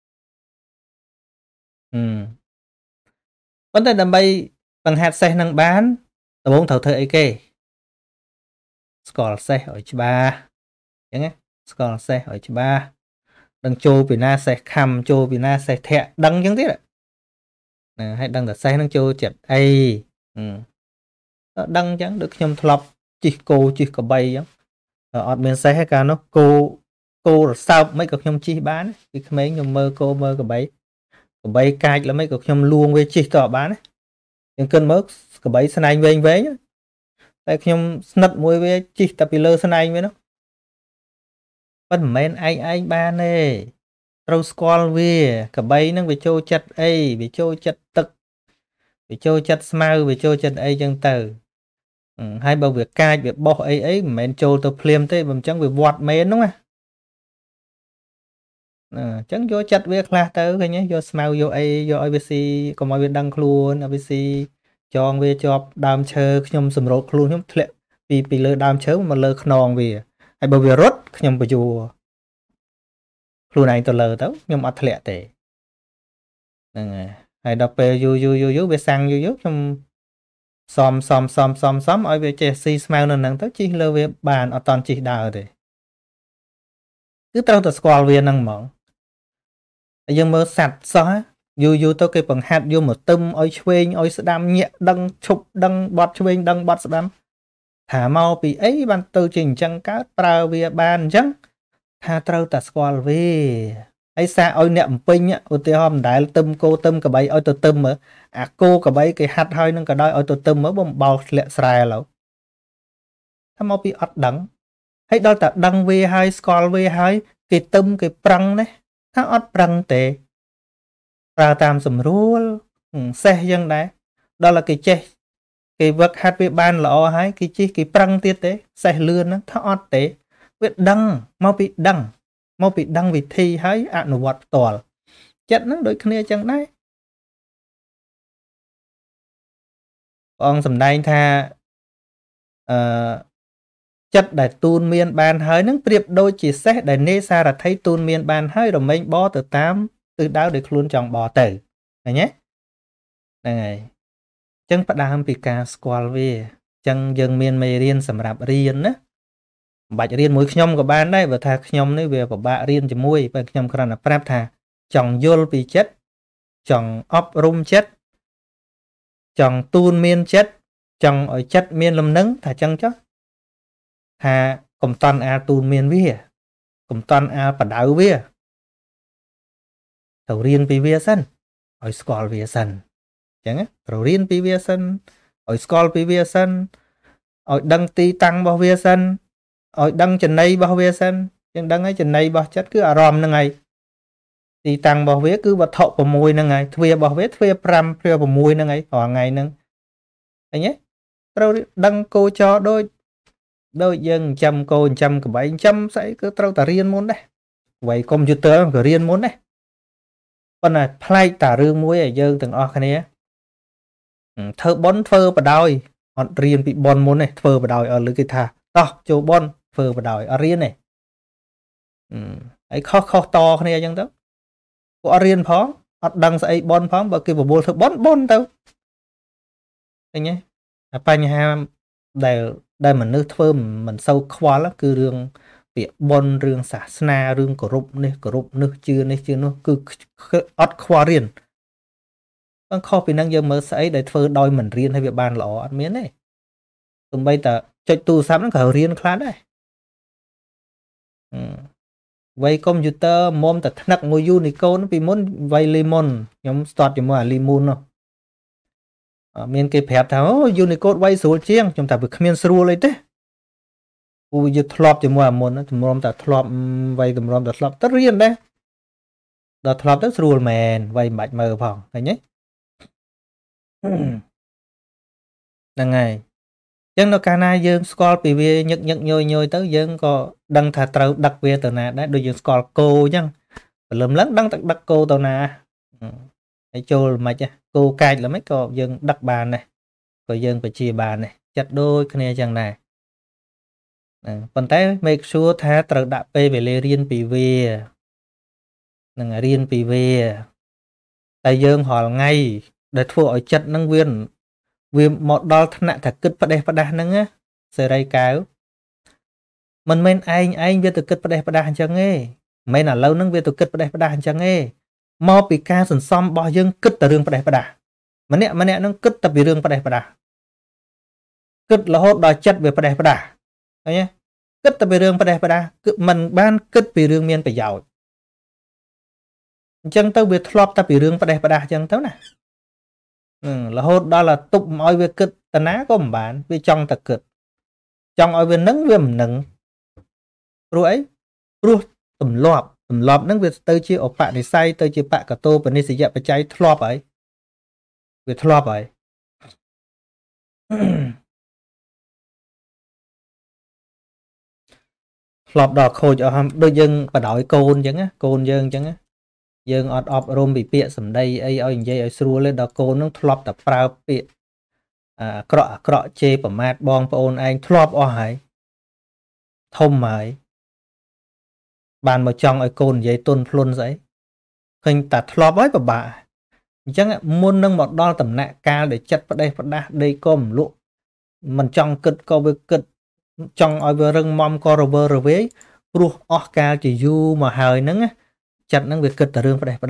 vấn đề đầm bay bằng hạt xe nâng bán tao bốn thầu thơ ấy kê score xe ở ba chẳng nghe score xe ở ba đăng châu vì na xe khăm châu vì na xe thẹ đăng chẳng tiếc ạ hay đăng là xe nâng châu chật ấy đăng chẳng được nhầm thọp chỉ cô chỉ có bay giống ở bên xe hay cả nó cô là sao mấy cục nhom chi bán cái mấy nhom mơ cô mơ cái bay cài là mấy cục nhom luôn với chi tỏ bán những cơn mớ cái bay sân anh về anh về nhá tại nhom nật môi với chi tập lơ sân anh với nó vẫn men anh ba nè trâu squall về cái bay nó bị trôi chặt ấy bị trôi chặt tực bị trôi chặt smile bị trôi chặt ấy chân từ hai bao việc cài việc bỏ ấy men trôi tôi phim thế bằng chẳng bị vọt men đúng không chẳng vô chặt việc là tới cái nhé vô smile vô ai vô IBC còn mọi việc đăng luôn IBC chọn về cho đam chơi nhom sầm rốt luôn nhom thệ vì lơ đam chơi mà lơ nòng về hay bao việc rốt nhom bây giờ luôn này tôi lơ tới nhom ăn thệ tệ hay đọc về vô về sang vô trong xóm ở về Chelsea smile nên năng tới chỉ lơ về bàn ở toàn chỉ đào để cứ tao tự squall về năng mỏng nhưng mơ sạch xóa dù tôi cái bằng hạt vô một tâm ôi chuên ôi sẽ đam nhẹ đăng chụp đăng bọt chuên đăng bọt sẽ đam thả mau vì ấy ban tư trình chân cá trao về bàn chẳng tha trao ta squall về ấy xa ôi nệm pin á ôi hôm đại tâm cô tâm cả bấy ôi tôi tâm ở cô cả bấy cái hạt hơi nâng cả đôi ôi tôi tâm ở bông bao lẹ xài lẩu tha mau bị ọt đắng hay đó ta đăng về hai squall về hai cái tâm cái prăng đấy thằng ọt prăng tệ ra tam sầm rúa xe dân đấy đó là cái che cái vật hạt về ban là o hai cái chi cái prăng tiết đấy xe lươn nó thằng ọt tệ biết đăng mau bị đăng mau bị đăng vị thi hay ăn vật tòa chất nó đôi kia chẳng đấy ông sầm đai tha chất đại tuôn miên bàn hơi nâng priệp đôi chỉ xét đại nê xa là thấy tuôn miên bàn hơi rồi mình bó từ 8 từ đáo để luôn chọn bỏ tử này nhé này chân bắt đam bị ca squall về chân dân miên mê riêng sầm rạp riêng á bạch riêng mũi nhom của bạn đấy và thà nhom đấy về của bạn riêng chỉ mũi và nhom còn là prep thà chọn vô bị chất chọn ốp rum chất chọn tuôn miên chất chọn ở chất miên lâm nấng thà chân chắc thà cùng toàn a tuôn miên vía cùng toàn a bắt đảo vía thầu riêng bị vía sân ở squall vía sân chẳng á thầu riêng bị vía sân ở squall bị vía sân ở đăng ti tăng bao vía sân ở đăng chân này bao vía sân nhưng đăng ấy chân này bao chất cứ arom nâng ngày thì tăng bảo vế cứ bật thọ của mùi nâng ngày thuê bảo vế thuê pram thuê của mùi nâng ngày họ ngày nâng anh nhé rồi đăng cô cho đôi dân trăm cô trăm của bảy trăm sẽ cứ trâu tà riêng môn đấy vậy computer của riêng môn đấy còn là play tà rương muối ở dân từng o cái này thơ bón phơ và đòi họ riêng bị bon môn này phơ và đòi ở lưới cái thà to châu bon phơ và đòi ở riêng này ấy khó khó to cái này dân đó có riêng phó họ đăng sẽ bon phó bởi cái bộ thơ bon đâu anh nhé bánh ham đây mình nước thơ mình sâu khoa lắm cứ rương việc bon rương xả sna rương cổ rụp nước chưa nó cứ ớt khoa riêng con khó vì năng dân mở sẽ để thơ đôi mình riêng hay việc bàn lọ ăn miếng này tụi bây giờ cho tu sắm nó cả riêng khá đấy vậy computer môn ta nặng ngồi Unicode nó bị muốn vay lemon nhóm start cho mua lemon nó miền cái phép thảo Unicode vay số chiang chúng ta bị miền sưu lấy thế u giờ thọp cho mua môn nó tụm ta thọp vay tụm ta thọp tất riêng đấy đó thọp tất sưu mền vay bạch mờ phòng này nhé là ngày dân nó cana dương score pv nhận nhồi tới dân có đăng thà trâu đặc biệt từ nè đấy đôi dân score cô nhá lầm lắm đăng đặc cô tàu nè để cho mà chứ cô cài là mấy cô dân đặc bàn này rồi dân phải chia bàn này chặt đôi cái này chẳng này còn té make sure thà trâu đặc p về lê riêng pv là riêng pv tại dân họ ngay để thua ở chặt năng viên vì một đo thân nạ thật kích phát đa nâng á sẽ đây cáo mình men anh biết từ kích phát đa chẳng nghe mấy là lâu nâng biết từ kích phát đa chẳng nghe mò bị ca sần xóm bao dương kích từ rương phát đa mà nè nó kích tập bị rương phát đa kích là hốt đòi chất về phát đa thấy nhé kích tập bị rương phát đa mình ban kích bị rương miên phải giàu chẳng tao biết lọp tập bị rương phát đa chẳng tao nè là hốt đó là tục mọi việc kịch tà ná có một bạn vì trong ta kịch trong mọi việc nâng với mình nâng rồi ấy rồi tùm lọp nâng việc tới chia ổ bạn thì say tới chia bạn cả tô và nên sẽ dẹp phải cháy lọp ấy việc lọp ấy lọp đỏ khôi cho đôi dân và đổi côn dân chẳng á dân ọt rôm bị bịa sầm đây ấy ở dây ở xua lên đó cô nó thọp tập phao bịa cọ chê bẩm mát bong ôn anh thọp o hải thông mãi bàn mà trong ở côn dây tôn luôn giấy hình ta thọp ấy của bà chẳng muốn nâng một đo tầm nạ cao để chất vào đây có một lụ mình trong kịch có với kịch trong ở vừa rừng mong co rồi với ruột o cao chỉ du mà hơi nắng á chặt năng việc kịch là rương phải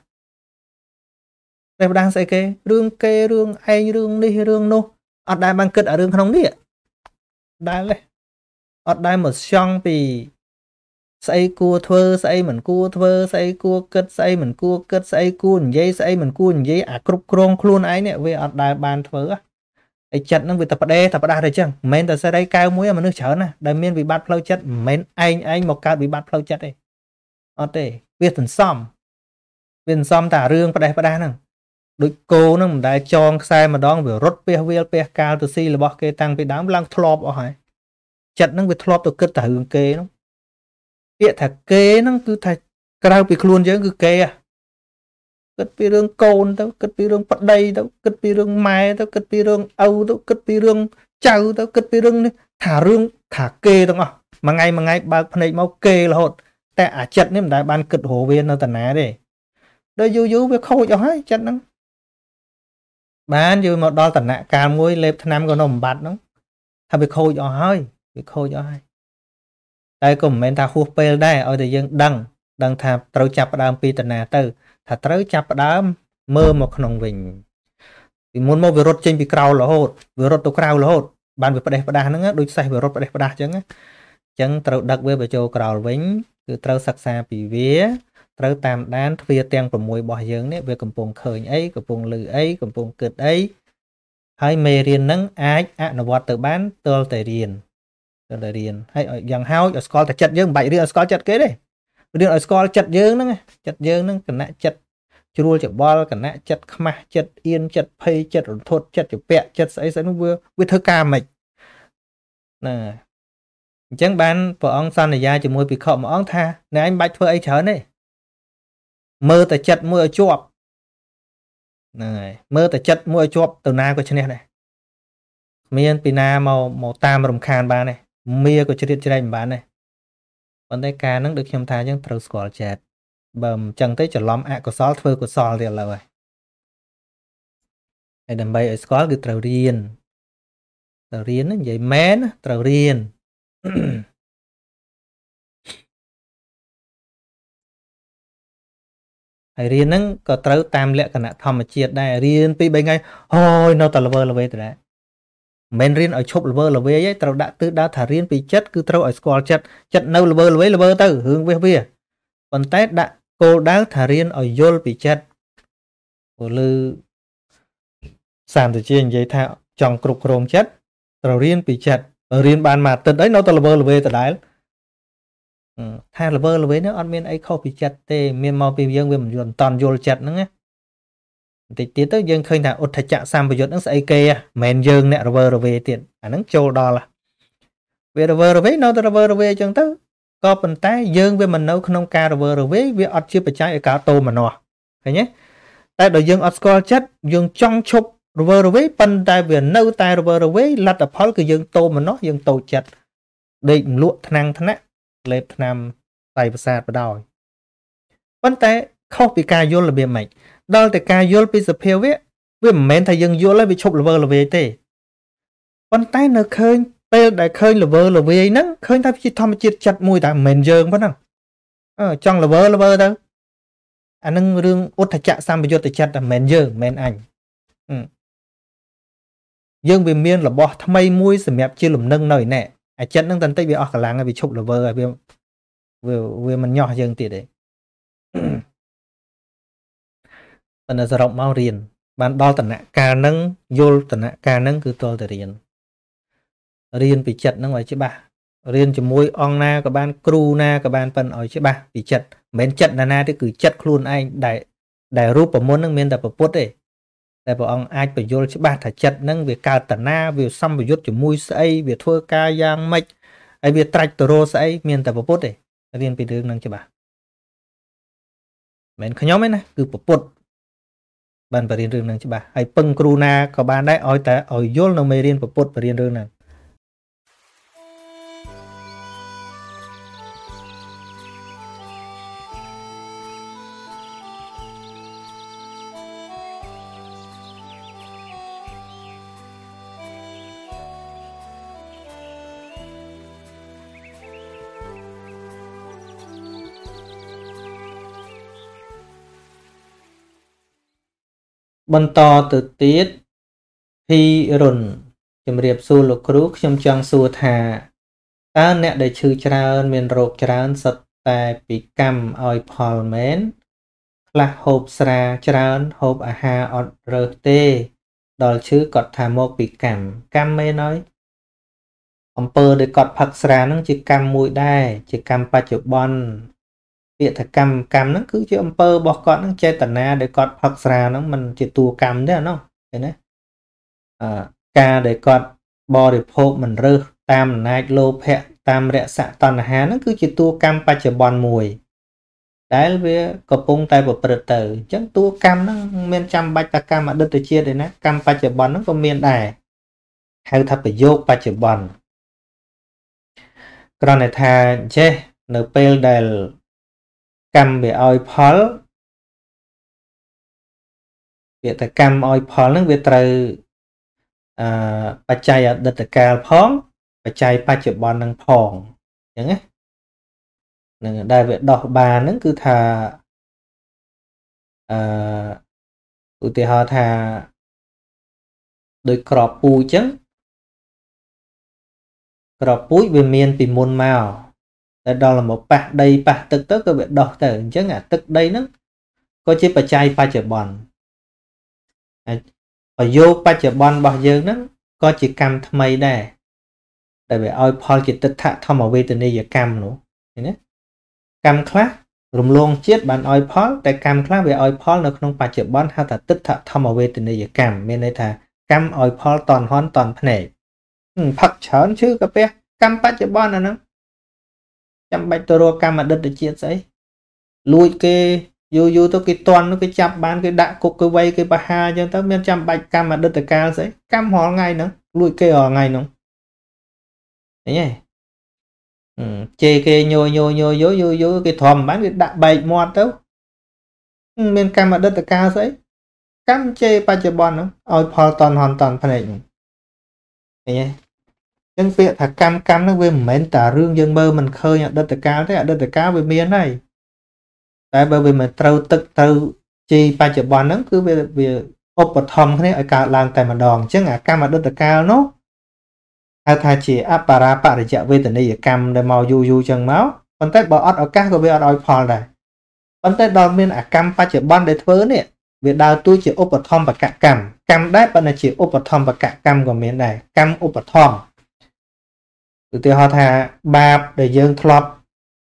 đẹp đang sẽ kê rương ai rương đi rương nô ở đây bằng kịch ở rương không đi đây này ở đây một xong vì xây cua thơ xây mình cua thơ xây cua kịch xây mình cua kịch xây cua giấy xây mình cua giấy à cục krong luôn ấy nè về ở đây bàn thơ ấy chặt năng việc tập đa rồi chăng men ta sẽ đây cao muối mà nước chở nè đây miên bị bắt lâu chất men anh một cao bị bắt lâu chất đây ở đây việc thần xóm tả rương và đa nè đôi cô nó đã cho sai mà đón vừa rốt pe cao từ si là bỏ kê tăng bị đám lăng thọp ở hải chặt nó bị thọp từ kết tả hương kê nó ពាក្យថាគេហ្នឹងគឺថាក្រៅពីខ្លួនយើងគឺគេគិតពីរឿងកូនទៅគិតពីរឿងប្តីទៅគិតពីរឿងម៉ែទៅគិតពីរឿងឪទៅគិតពីរឿងចៅទៅគិតពីរឿងនេះថារឿងថាគេទាំងអស់មួយថ្ងៃបើកភ្នែកមកគេរហូតតែអាចិត្តនេះមិនដែលបានគិតរកវានៅតាណាទេដល់យូរវាខូចអស់ហើយចិត្តហ្នឹងបានយូរមកដល់តំណកាលមួយលេបថ្នាំក៏នៅបំបត្តិហ្នឹងថាវាខូចអស់ហើយវាខូចអស់ហើយតែក៏មិនមែនថាហួសពេលដែរឲ្យតែយើងដឹងថាត្រូវចាប់ផ្ដើមពីតាណាទៅថាត្រូវចាប់ផ្ដើមមើលមកក្នុងវិញពីមុនមកវារត់ចេញពីក្រៅរហូតវារត់ទៅក្រៅរហូតបានវាផ្ដេសផ្ដាស់ហ្នឹងដូចសេះវារត់ផ្ដេសផ្ដាស់អញ្ចឹងត្រូវដឹកវាបញ្ចូលក្រៅវិញគឺត្រូវសិក្សាពីវាត្រូវតាមដានទ្វាទាំង6របស់យើងនេះវាកំពុងឃើញអីកំពុងឮអីកំពុងគិតអីហើយមេរៀនហ្នឹងអាចអនុវត្តទៅបានទល់តែរៀនហើយយ៉ាងហោចឲ្យស្គាល់តែចិត្តយើងមិនបាច់រៀនឲ្យស្គាល់ចិត្តគេទេរៀនឲ្យស្គាល់ចិត្តយើងហ្នឹងគណៈចិត្តជ្រួលច្បល់គណៈចិត្តខ្មាស់ចិត្តអៀនចិត្តភ័យចិត្តរន្ធត់ចិត្តជពាក់ចិត្តស្អីនោះវាធ្វើការមិនណាអញ្ចឹងបានព្រះអង្គសន្យាជាមួយភិក្ខុមួយអង្គថាអ្នកឯងបាច់ធ្វើអីច្រើនទេមើលតែចិត្តមួយឲ្យជាប់ហ្នឹងហើយមើលតែចិត្តមួយឲ្យជាប់ទៅណាក៏ឈ្នះដែរមានពីណាមកតាមរំខានបានទេមាក៏ជ្រៀតជ្រែកមិនបានដែរប៉ុន្តែការហ្នឹងដូចខ្ញុំថាអញ្ចឹងត្រូវស្គាល់ចិត្តបើមិនអញ្ចឹងទេច្រឡំអកុសលធ្វើកុសលទៀតឡើយហើយដើម្បីឲ្យស្គាល់គឺត្រូវរៀននិយាយមែនត្រូវរៀនហើយរៀនហ្នឹងក៏ត្រូវតាមលក្ខណៈធម្មជាតិដែររៀន2-3ថ្ងៃហើយនៅតែល្វើទៅដែរមិនមែនរៀនឲ្យឈប់ល្វើទេត្រូវដាក់ទិសដៅថារៀនពីចិត្តគឺត្រូវឲ្យស្គាល់ចិត្តនៅល្វើទៅរឿងវាប៉ុន្តែដាក់គោលដៅថារៀនឲ្យយល់ពីចិត្តព្រោះលើសាមតិជានិយាយថាចង់គ្រប់គ្រងចិត្តត្រូវរៀនពីចិត្តរៀនបានមួយអាទិត្យអីនៅតែល្វើដដែលថាល្វើនេះអត់មានអីខុសពីចិត្តទេមានមកពីយើងវាមិនតាន់យល់ចិត្តហ្នឹងណាបន្តិចទៀតទៅយើងឃើញថាឧទ្ធចៈសម្បយុទ្ធហ្នឹងស្អីគេមិនមែនយើងអ្នករវើទៀតអាហ្នឹងចូលដល់វារវើនៅតែរវើអញ្ចឹងទៅក៏ប៉ុន្តែយើងវាមិននៅក្នុងការរវើវាអត់ជាបច្ច័យឲ្យកើតតោមនោះឃើញទេតែដល់យើងអត់ស្គាល់ចិត្តយើងចង់ឈប់រវើប៉ុន្តែវានៅតែរវើលទ្ធផលគឺយើងតោមនោះយើងតូចចិត្តដេកលក់ថ្នាំថ្នាក់លេបថ្នាំតៃប្រសាទបដោយប៉ុន្តែខុសពីការយល់របៀបម៉េចដល់តែការយល់ពីសភាវៈវាមិនមែនថាយើងយល់ហើយវាឈប់ល្វើទេប៉ុន្តែនៅឃើញពេលដែលឃើញល្វើហ្នឹងឃើញថាវាជាធម្មជាតិចិត្តមួយតែមិនមែនយើងប៉ុណ្ណឹងចង់ល្វើទៅអានឹងរឿងឧទ្ធចៈសម្បយុទ្ធចិត្តតែមិនមែនយើងមិនមែនអញយើងវាមានរបស់ថ្មីមួយសម្រាប់ជាលំនឹងនៅឯណែអាចិត្តហ្នឹងតន្តិចវាអស់កម្លាំងហើយវាឈប់ល្វើហើយវាមិនញាស់យើងទៀតទេប៉ុន្តែសរុបមករៀនបានដល់តំណកាលហ្នឹងយល់តំណកាលហ្នឹងគឺតលតែរៀនពីចិត្តហ្នឹងឲ្យច្បាស់រៀនជាមួយអង្គណាក៏បានគ្រូណាក៏បានប៉ិនឲ្យច្បាស់ពីចិត្តមិនមែនចិត្តណាទេគឺចិត្តខ្លួនឯងដែលរូបមន្តហ្នឹងមានតែពុទ្ធទេតែព្រះអង្គអាចបញ្យល់ច្បាស់ថាចិត្តហ្នឹងវាកើតតាណាវាសម្បយុទ្ធជាមួយស្អីវាធ្វើការយ៉ាងម៉េចហើយវាត្រាច់ទៅរកស្អីមានតែពុទ្ធទេរៀនពីរឿងហ្នឹងច្បាស់មិនមែនខ្ញុំទេណាគឺពុទ្ធបានបរៀនរឿងហ្នឹងច្បាស់ហើយពឹងគ្រូណាក៏បានដែរឲ្យតែឲ្យយល់នៅមេរៀនពុទ្ធបរៀនរឿងហ្នឹងបន្តទៅទៀតហ៊ីរុនជំរាបសួរលោកគ្រូខ្ញុំចង់សួរថាតើអ្នកដែលឈឺច្រើនមានរោគច្រើនសុទ្ធតែពីកម្មឲ្យផលមែនខ្លះហូបស្រាច្រើនហូបអាហារអត់រើសទេដល់ឈឺគាត់ថាមកពីកម្មមែនហើយអំពើដែលគាត់ផឹកស្រាហ្នឹងជាកម្មមួយដែរជាកម្មបច្ចុប្បន្នពាក្យថាកម្មហ្នឹងគឺជាអំពើរបស់គាត់ហ្នឹងចេតនាដែលគាត់ផឹកស្រាហ្នឹងมันជាតួកម្មទេអានោះឃើញទេការដែលគាត់បរិភោគមិនរើសតាមអំណាចលោភៈ tam rẽ xạ tần hà nó cứ chỉ tua cam ba chợ bòn mùi đấy với có pung tay bộ bật tử chẳng tua cam nó men trăm bạch ta cam mà đất từ chia đấy nè cam ba chợ bòn nó có miền đài hay thật phải vô ba chợ bòn còn này thà che nợ pel đài cam bị oi phol việc ta cam oi phol nó việc từปัจจัยดัตการพ้องปัจจัยปัจจุบันนังพองอย่างนี้นั่นได้เวทดอกบานนั่นคือทาอุติหาทาโดยกรอบปูจังกรอบปุ้ยเวียนเมียนปีมุนมาแต่ดอกละmộtปะđầyปะตึกตึกก็เวทดอกแต่จังตึกđầyนั่นก็จะปัจจัยปัจจุบันพอโยปัจจุบันบอกเยอะนั้นก็จะกรรมทำไมได้แต่แบบเอาพอจิตตะทำเอาเวทนียกรรมหนูเห็นไหมกรรมคลารุมลงเชียดบันเอาพอแต่กรรมคลาไปเอาพอในขนมปัจจุบันถ้าแต่ติดทำเอาเวทนียกรรมเมื่อในทางกรรมเอาพอตอนฮ้อนตอนแผนผักเฉินชื่อกระเปียกรรมปัจจุบันนะจำใบตัวกรรมมาดัดเจียดใส่ลุยเกอยู่ตัวกี่ตอนnó cái chập bán cái đạ cục cái vây cái bà ha cho tao miền trăm bạch cam mà đất từ cao sẽ cam họ ngay nữa lùi cây họ ngay nữa đấy nhỉ chê cái nhô cái thòm bán cái đạ bạch mọt đâu miền cam mà đất từ cao sẽ cam chê ba chè bon nữa ôi phò toàn hoàn toàn phần này đấy nhỉ nhưng việc là cam nó về mến tả rương dân mơ mình khơi nhận đất từ cao thế đất từ cao về miền này tại bởi vì mình trâu tức trâu chi ba chợ bòn nó cứ về ốp bật thòng thế ở cả làng tại mà đòn chứ ngả cam mà đất cao nó hay thay chỉ áp bà ra bà để chợ về từ đây cam để màu du chân máu còn tết bỏ ở các của về ở phò này còn tết đòn bên à cam ba chợ bòn để thớ nè việc đào tôi chỉ ốp bật thòng và cả cam đấy bạn là chỉ ốp bật thòng và cả cam của miền này cam ốp bật thòng từ từ họ thà ba để dương thọp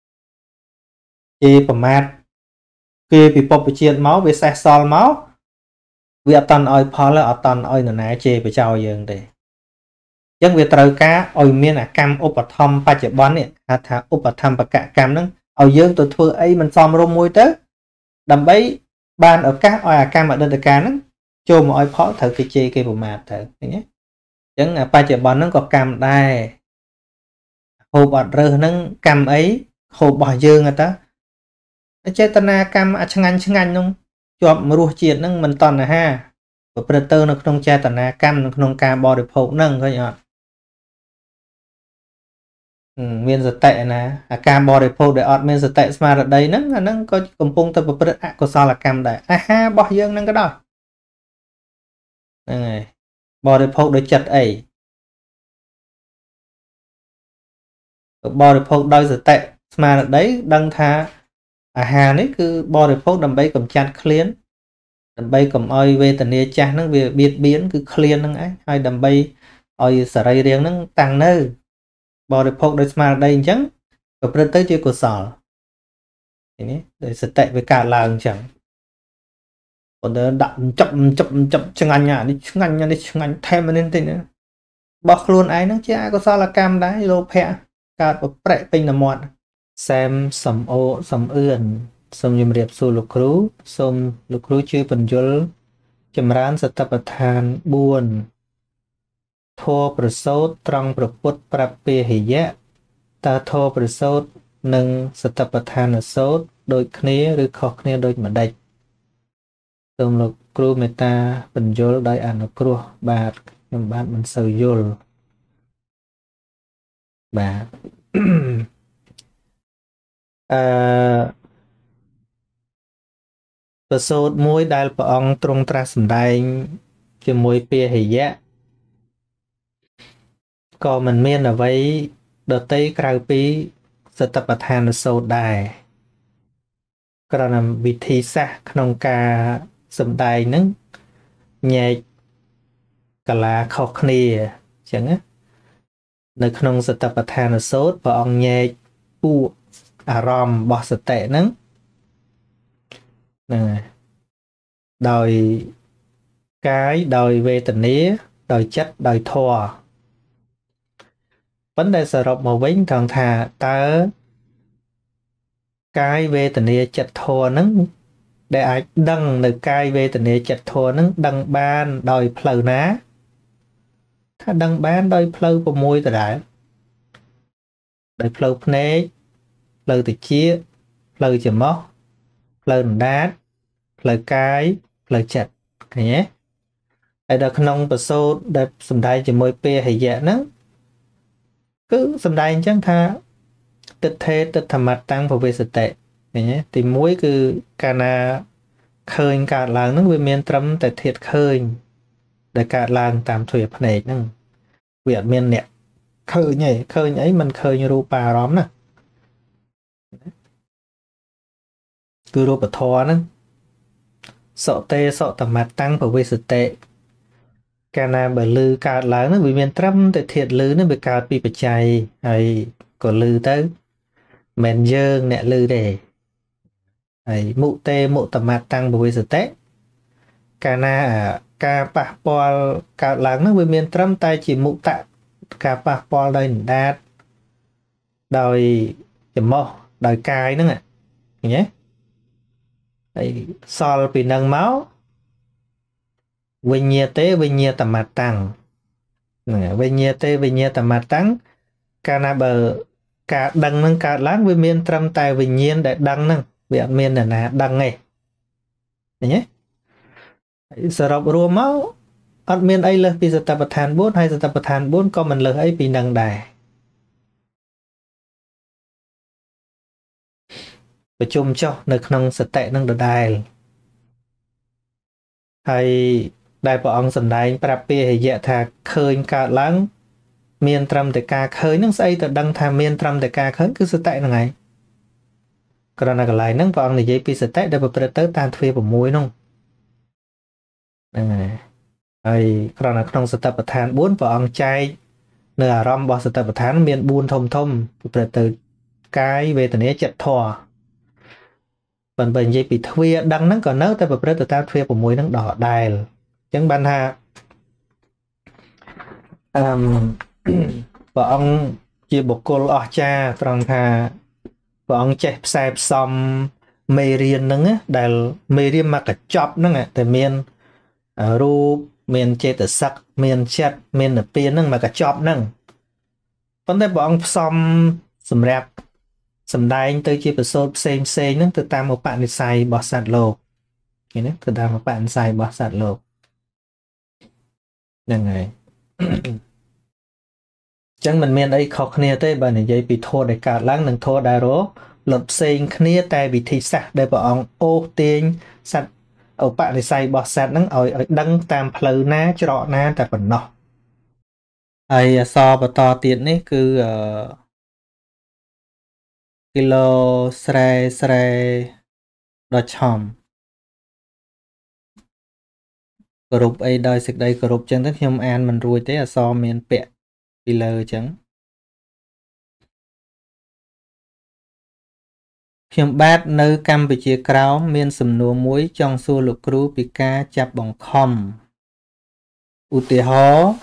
chi phẩm mát khi bị bọc chuyện máu về xe sol máu vì ở tần oi phó là ở tần oi nè nè chê về chào dừng để dân về trời cá oi miên à cam ốp bật thom ba chợ bón nè thà ốp bật thom và cả cam nó oi dương tôi thưa ấy mình xòm rôm môi tới đầm bấy ban ở cá oi à cam ở đây cá nó cho một oi phó thử cái chê cái bộ mạt thử nhé dân à ba chợ bón nó có cam đây hồ bọt rơ nó cam ấy hồ bỏ dương người ta chế tân cam chăng anh không chọp mà ruột chiết nâng mình toàn là ha và predator nó không che tân cam nó không cam bò được phổ nâng thôi nhở miền giật tệ nè cam bò được phổ để ọt miền giật tệ mà ở đây nó có công pung tập predator có sao là cam đấy ha bò dương nâng cái đó này bò được phổ để chặt ấy bò được phổ đôi giật tệ mà ở đấy đăng tha hà đấy cứ bò được phốt đầm bay cầm chặt clean đầm bay cầm oi về tận địa chặt nó về biệt biến cứ clean nó ấy hay đầm bay oi sợi dây riêng nó tăng nơi bò được phốt đấy mà đây chẳng và bên tới chưa có sò thế để sẽ tệ với cả làng chẳng còn đỡ đậm chậm chừng anh thêm lên thế nữa bọc luôn ấy nó chứ ai có sao là cam đá lô phe cả một bệ pin là một xem sầm ô sầm ươn sầm nhầm riệp su lục rú chưa bận dul chấm rán sạch tập than buồn thô bờ sốt trăng bờ put bờ bề hỉ dẹ ta thô bờ sốt nâng sạch tập than ở sốt đôi khné rồi khó khné đôi mà đạch sầm lục rú người ta bận dul đại ảnh lục rú bạt nhầm bạn mình sầu dul bàประสูตรមួយដែលព្រះអង្គទ្រង់ត្រាស់សម្ដែងជាមួយពាហិយៈក៏មិនមានអ្វីដទៃក្រៅពីសតិប្បដ្ឋានសូត្រដែរក្រណវិធីសាស្ត្រក្នុងការសម្ដែងហ្នឹងញែកកាលាខុសគ្នាអញ្ចឹងណានៅក្នុងសតិប្បដ្ឋានសូត្រព្រះអង្គញែកពួកអារម្មណ៍របស់សតិហ្នឹងដោយកាយដោយវេទនាដោយចិត្តដោយធម៌ vấn đề sở rộng mà vĩnh thằng thà tớ cái về tình yêu chặt thua nắng để ai đăng được cái về tình yêu chặt thua nắng đăng ban đòi phờ náถ้าđăng ban đòi phờ của môi từ đại đòi phờ phê phờ từ chia phờ chấm móc phờ đát phờ cái phờ chặt nhé ai đã không bật số để sầm đai chỉ môi pe hay dạ nắng cứ sầm đai chẳng tha tịch thế tịch thầm mặt tăng vào về sự tệ nhé thì mỗi cứ cả na khơi cả làng nó với miền trầm tại thiệt khơi để cả làng tạm thuế này nè việc miền nè khơi nhảy mình khơi như rùa bà róm nè cứ rùa bà thò nè sợ tê sợ tầm mặt tăng vào về sự tệ cả na bởi lư cả làng nó với miền trầm tại thiệt lư nó bị cả bị bạch chạy hay có lư tới men dương nè lư để hay mụ tê mụ tầm mặt tăng vào về sự tệ cả na cả bà bò cả làng nó với miền trầm tay chỉ mụ tạ cả bà bò đây đạt đòi chấm mò đòi cài nữa nè nhé đấy sol bị nâng máu vinh nhiêu tầm mặt tăng vinh nhiêu tầm mặt tăng cả na bờ cả đằng nâng cả láng với miền trăm tài vinh nhiên để đăng nâng việc miền là đăng này nhé sở rộng rùa máu ở miền ấy là vì tập than 4 hay tập than 4 có mình lời ấy bị nâng đàiประชุมចុះនៅក្នុងសតិនឹងដដែលហើយដែលព្រះអង្គសម្ដែងប្រាប់ពីរយៈថាឃើញកើតឡើងមានត្រឹមតែការឃើញនឹងស្អីទៅដឹងថាមានត្រឹមតែការឃើញគឺសតិហ្នឹងឯងគ្រាន់តែកន្លែងហ្នឹងព្រះអង្គនិយាយពីសតិដែលប្រព្រឹត្តទៅតាមទ្វា6ហ្នឹងហើយគ្រាន់តែក្នុងសតិប្បដ្ឋាន4ព្រះអង្គចែកនៅអារម្មណ៍របស់សតិប្បដ្ឋានមាន4ធំប្រព្រឹត្តទៅកាយវេទនាចិត្តធម៌ប៉ុន្តែនិយាយពីទ្វាដឹងហ្នឹងក៏នៅតែប្រព្រឹត្តទៅតាមទ្វា6ហ្នឹងដដែលអញ្ចឹងបានថាព្រះអង្គជាបុគ្គលអស្ចារ្យត្រង់ថាព្រះអង្គចេះផ្សែផ្សំមេរៀនហ្នឹងដែលមេរៀនមកកញ្ចប់ហ្នឹងតែមានរូបមានចេតសិកមានចិត្តមាននិព្វានហ្នឹងមកកញ្ចប់ហ្នឹងប៉ុន្តែព្រះអង្គផ្សំសម្រាប់សម្ដែងទៅជាប្រសូតផ្សេងហ្នឹងទៅតាមឧបនិស្ស័យរបស់សត្វលោកឃើញទេទៅតាមឧបនិស្ស័យរបស់សត្វលោកហ្នឹងហើយចឹងមិនមានអីខុសគ្នាទេបើនិយាយពីធម៌ដែលកើតឡើងនិងធម៌ដែលរលត់ផ្សេងគ្នាតែវិធីសាស្ត្រដែលព្រះអង្គអូសទាញសត្វឧបនិស្ស័យរបស់សត្វហ្នឹងឲ្យដឹងតាមផ្លូវណាច្រកណាតែប៉ុណ្ណោះហើយអសរបន្តទៀតនេះគឺគីឡូស្រែដ៏ឆំគោរពអីដោយសេចក្តីគោរពចឹងទៅខ្ញុំអានមិនរួចទេអសរមានពាក្យពីលើចឹងខ្ញុំបាទនៅកម្ពុជាក្រោមមានសំណួរមួយចង់សួរលោកគ្រូពីការចាប់បង្ខំឧទាហរណ៍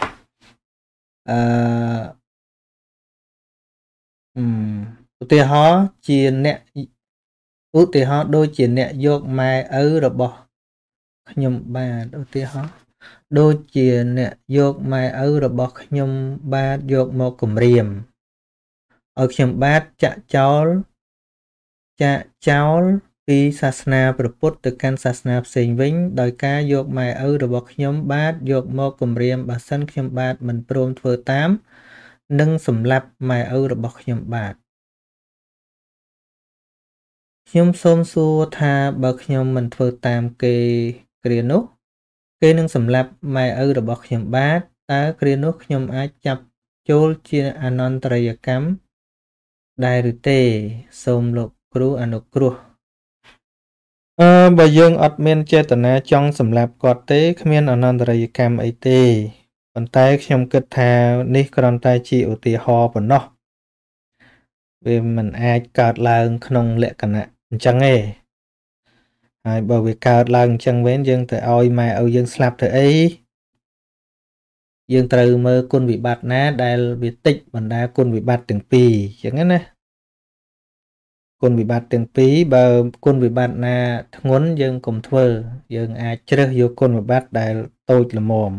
ឧទាហរណ៍ជាអ្នកឧទាហរណ៍ដូចជាអ្នកយកម៉ែឪរបស់ខ្ញុំបាទឧទាហរណ៍ដូចជាអ្នកយកម៉ែឪរបស់ខ្ញុំបាទយកមកគំរាមឲ្យខ្ញុំបាទចាក់ចោលពីសាសនាព្រះពុទ្ធទៅកាន់សាសនាផ្សេងវិញដោយការយកម៉ែឪរបស់ខ្ញុំបាទយកមកគំរាមបើសិនខ្ញុំបាទមិនព្រមធ្វើតាមនឹងសម្លាប់ម៉ែឪរបស់ខ្ញុំបាទខ្ញុំសូមសួរថាបើខ្ញុំមិនធ្វើតាមគេគ្រានោះគេនឹងសម្លាប់ម៉ែឪរបស់ខ្ញុំបាទតើគ្រានោះខ្ញុំអាចចាប់ចូលជាអនន្តរយកម្មដែរឬទេសូមលោកគ្រូអនុគ្រោះបើយើងអត់មានចេតនាចង់សម្លាប់គាត់ទេគ្មានអនន្តរយកម្មអីទេប៉ុន្តែខ្ញុំគិតថានេះគ្រាន់តែជាឧទាហរណ៍ប៉ុណ្ណោះវាមិនអាចកើតឡើងក្នុងលក្ខណៈអញ្ចឹងទេហើយបើវាកើតឡើងអញ្ចឹងវិញយើងទៅឲ្យម៉ែឪយើងស្លាប់ទៅអី dương từ mơ quân bị bạt ná đài việt tích bằng đá quân bị bạt từng pì chẳng hạn nè quân bị bạt từng pí bờ quân bị bạt na ngốn dương cùng thơ dương ai chơi vô quân bị bạt đài tôi là mồm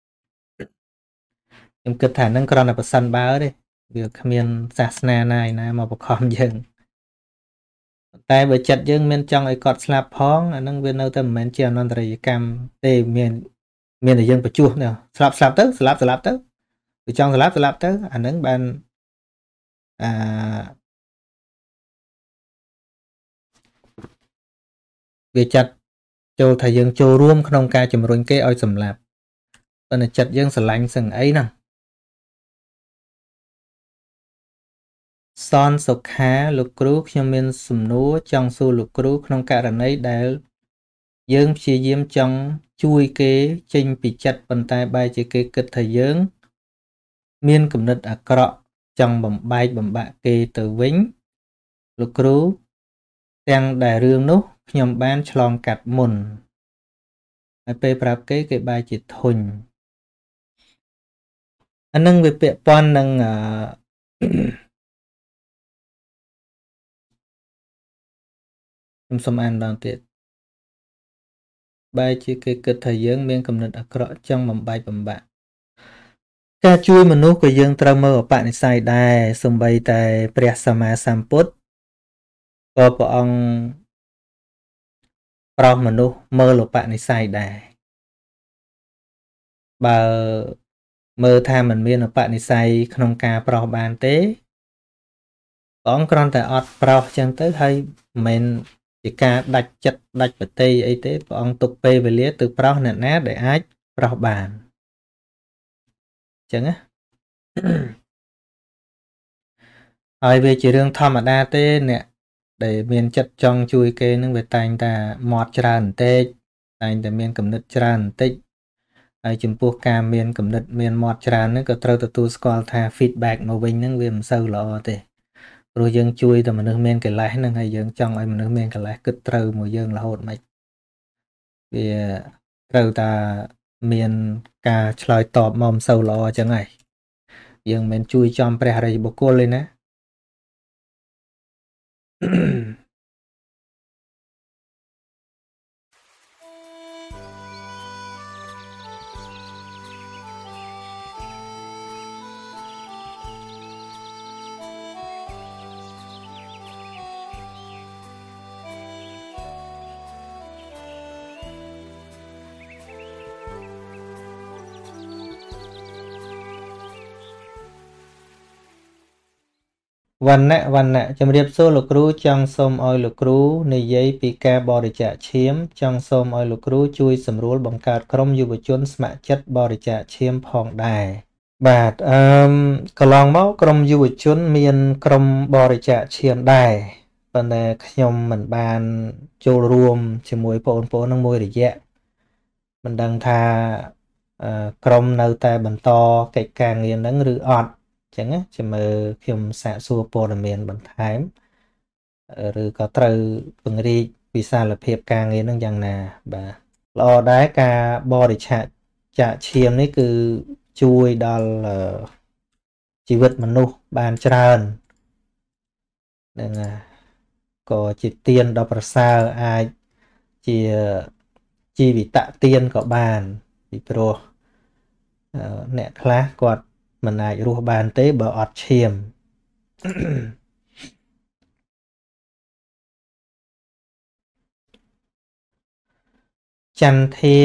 em kết thả nâng còn là săn báo đi việc miền sasna này nè mà bọc hòm dương tại bởi chặt dương miền trong ấy cọt slap phong nâng viên đâu tầm miền chiều non trời cam tê miền miền là dương phải chua nè slap tới từ trong slap tới anh nâng ban à việc chặt châu thầy dương châuរួមkhông ca chùm rôn kê oi sầm lạp tên là chặt dương sờ lạnh sừng ấy nè son sọc khá lục cúខ្ញុំមានសំណួរចង់សួរលោកគ្រូក្នុងករណីដែលយើងព្យាយាមចង់ជួយគេចេញពីចិត្តប៉ុន្តែបែរជាគេគិតថាយើងមានគំនិតអាក្រក់ចង់បំបែកបំបាក់គេទៅវិញលោកគ្រូទាំងដែលរឿងនោះខ្ញុំបានឆ្លងកាត់មុនហើយពេលប្រាប់គេគេបែរជាធុញអានឹងវាពាក់ព័ន្ធនឹងខ្ញុំសូមអានដល់ទៀតបែរជាគេគិតថាយើងមានគំនិតអាក្រក់ចង់បំបែកបំបាក់ការជួយមនុស្សក៏យើងត្រូវមើលឧបនិស្ស័យដែរសូម្បីតែព្រះសម្មាសម្ពុទ្ធក៏ព្រះអង្គប្រោសមនុស្សមើលឧបនិស្ស័យដែរបើមើលថាมันមានឧបនិស្ស័យក្នុងការប្រោសបានទេព្រះអង្គគ្រាន់តែអត់ប្រោសចឹងទៅហើយមិនជាការដាច់ចិត្តដាច់បតីអីទេព្រះអង្គទុកពេលវេលាទៅប្រោសអ្នកណាដែលអាចប្រោសបានចឹងណាហើយវាជារឿងធម្មតាទេអ្នកដែលមានចិត្តចង់ជួយគេនឹងវាតែងតែមាត់ច្រើនបន្តិចតែងតែមានគំនិតច្រើនបន្តិចហើយចំពោះការមានគំនិតមានមាត់ច្រើនហ្នឹងក៏ត្រូវទទួលស្គាល់ថា feedback មកវិញហ្នឹងវាមិនសូវល្អទេព្រោះយើងជួយតែមនុស្សមានកិលេសហ្នឹងហើយយើងចង់ឲ្យមនុស្សមានកិលេសគិតត្រូវមួយយើងរហូតមិនវាត្រូវតែមានការឆ្លើយតបមកមិនសូវល្អអញ្ចឹងហើយយើងមិនជួយចំព្រះរាជបុគ្គលទេណាវណ្ណៈជំរាបសួរលោកគ្រូចង់សូមឲ្យលោកគ្រូនិយាយពីការបរិច្ចាគឈាមចង់សូមឲ្យលោកគ្រូជួយសម្រួលបង្កើតក្រុមយុវជនស្ម័គ្រចិត្តបរិច្ចាគឈាមផងដែរបាទកន្លងមកក្រុមយុវជនមានក្រុមបរិច្ចាគឈាមដែរប៉ុន្តែខ្ញុំមិនបានចូលរួមជាមួយបងប្អូននឹងមួយរយៈមិនដឹងថាក្រុមនៅតែបន្តកិច្ចការងារហ្នឹងឬអត់ចឹងណាចាំមើលខ្ញុំសាកសួរព័ត៌មានបន្ថែមឬក៏ត្រូវពង្រីកវិសាលភាពការងារនឹងយ៉ាងណាបាទល្អដែរការបរិច្ចាគឈាមនេះគឺជួយដល់ជីវិតមនុស្សបានច្រើននឹងក៏ជាទានដ៏ប្រសើរអាចជាជីវិតទានក៏បានពីព្រោះអ្នកខ្លះគាត់មិនអាចរស់បានទេបើអត់ឈាមចន្ទធា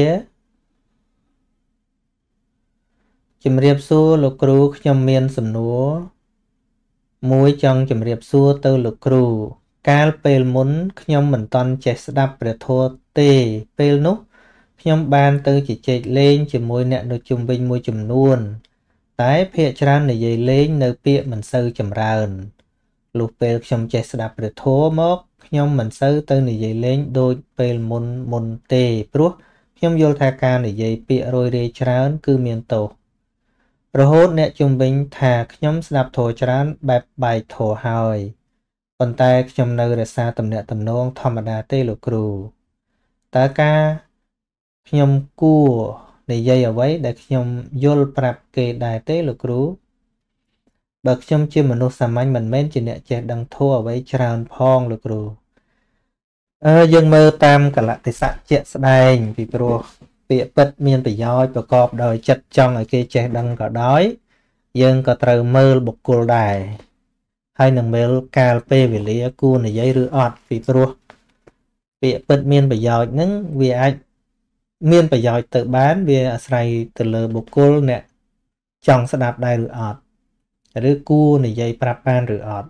ជំរាបសួរលោកគ្រូខ្ញុំមានសំណួរមួយចង់ជំរាបសួរទៅលោកគ្រូកាលពេលមុនខ្ញុំមិនតន់ចេះស្ដាប់ព្រះធម៌ទេពេលនោះខ្ញុំបានទៅជជែកលេងជាមួយអ្នកនៅជុំវិញមួយចំនួនតែភាគច្រើននិយាយលេងនៅពាក្យមិនសូវចម្រើនលុះពេលខ្ញុំចេះស្ដាប់ព្រះធម៌មកខ្ញុំមិនសូវទៅនិយាយលេងដូចពេលមុនទេព្រោះខ្ញុំយល់ថាការនិយាយពាក្យរយរាយច្រើនគឺមានទោសរហូតអ្នកជុំវិញថាខ្ញុំស្ដាប់ធម៌ច្រើនបែបបែកធម៌ហើយប៉ុន្តែខ្ញុំនៅរក្សាទំនាក់ទំនងធម្មតាទេលោកគ្រូតើការខ្ញុំគួរ này dây ở vậy để nhom vô prap kê đại tế lục rú bậc nhom chưa mà nó sắm anh mình men chỉ nè trẻ đăng thua ở vậy tràn phong lục rú dương mơ tam cả lại thì sạ chuyện đành vì pro bị bật miên bị dõi và cọp đời chặt trong ở kia trẻ đăng cả đói dương có trời mơ bục cô đài hay nâng mơ cà phê vì lý cu này dây rửa ọt vì pro bị bật miên bị dõi nâng vì anh miên bị dõi tự bán vì sài từ lờ bục cô nè trong sẽ đạp đai rửa ọt rửa cu này dây prapan rửa ọt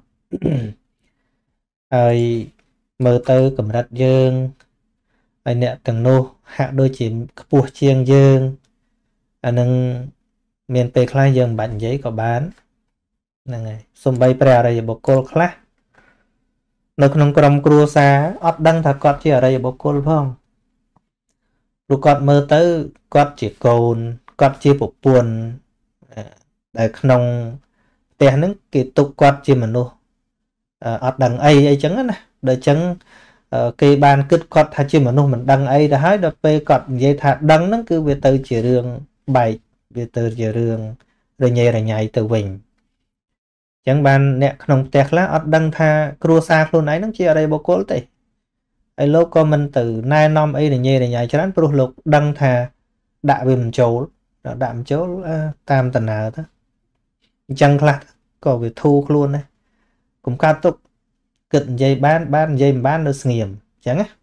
ơi mơ tơ cầm rạch dương ai nè từng nô hạ đôi chỉ buộc chiêng dương anh nâng miền tây khai dương bản giấy có bán này xung bay bè đây bộ cô khác nó không còn cua xa ót đăng thật cọt chỉ ở đây bộ cô không rồi cọt mơ tới cọt chỉ cồn cọt chỉ bộ buồn để không tiền những cái tục cọt chỉ mà nô ót đăng ấy chẳng nè đợi chẳng cây ban cứt cọt hay chỉ mà nô mình đăng ấy đã hái đập pe cọt dây thạt đăng nó cứ về từ chỉ đường bảy về từ chỉ đường rồi nhảy từ vịnh chẳng bàn nè không tẹt lá ọt đăng tha cua xa luôn ấy nó chỉ ở đây bộ cố tị ấy lúc có mình từ nay năm ấy là nhảy cho nó pro lục đăng tha đạ về mình chỗ đạm chỗ tam tần nào đó chẳng là có việc thu luôn này cũng cao tục cận dây bán dây bán nó nghiệm chẳng á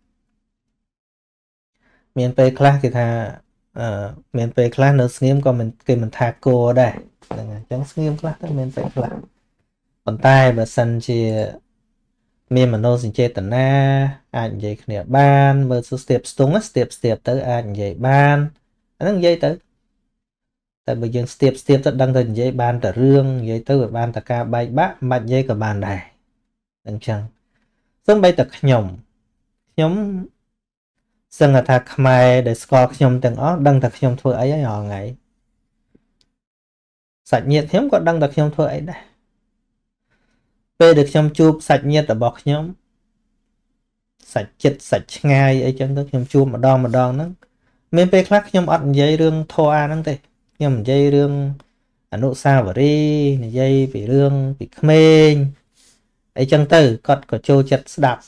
miền tây class thì thà miền tây class nó nghiệm còn mình kêu mình thà cô đây chẳng nghiệm class miền tây class còn tai và sân chỉ miền mà nó xin chơi tận na anh dạy khné ban mở số step xuống á step tới anh dạy ban anh dạy tới tại bây giờ step tất đăng thành dạy ban tờ rương dạy tới ban tờ ca bay bác mạnh dạy cả bàn này đừng chăng sớm bay tờ nhóm sân là thạc mai để score nhóm từng ó đăng thật nhóm thua ấy nhỏ ngày sạch nhiệt hiếm có đăng thật nhóm thua ấy đây được trong chụp sạch nhiệt ở bọc nhóm sạch chết sạch ngay ấy chân trong chụp mà đòn nó mình về khác nhóm ăn dây rương thô a năng thế nhóm dây rương ảnh nụ sao và đi dây bị rương bị khmênh ấy chân từ còn có trâu chật đạp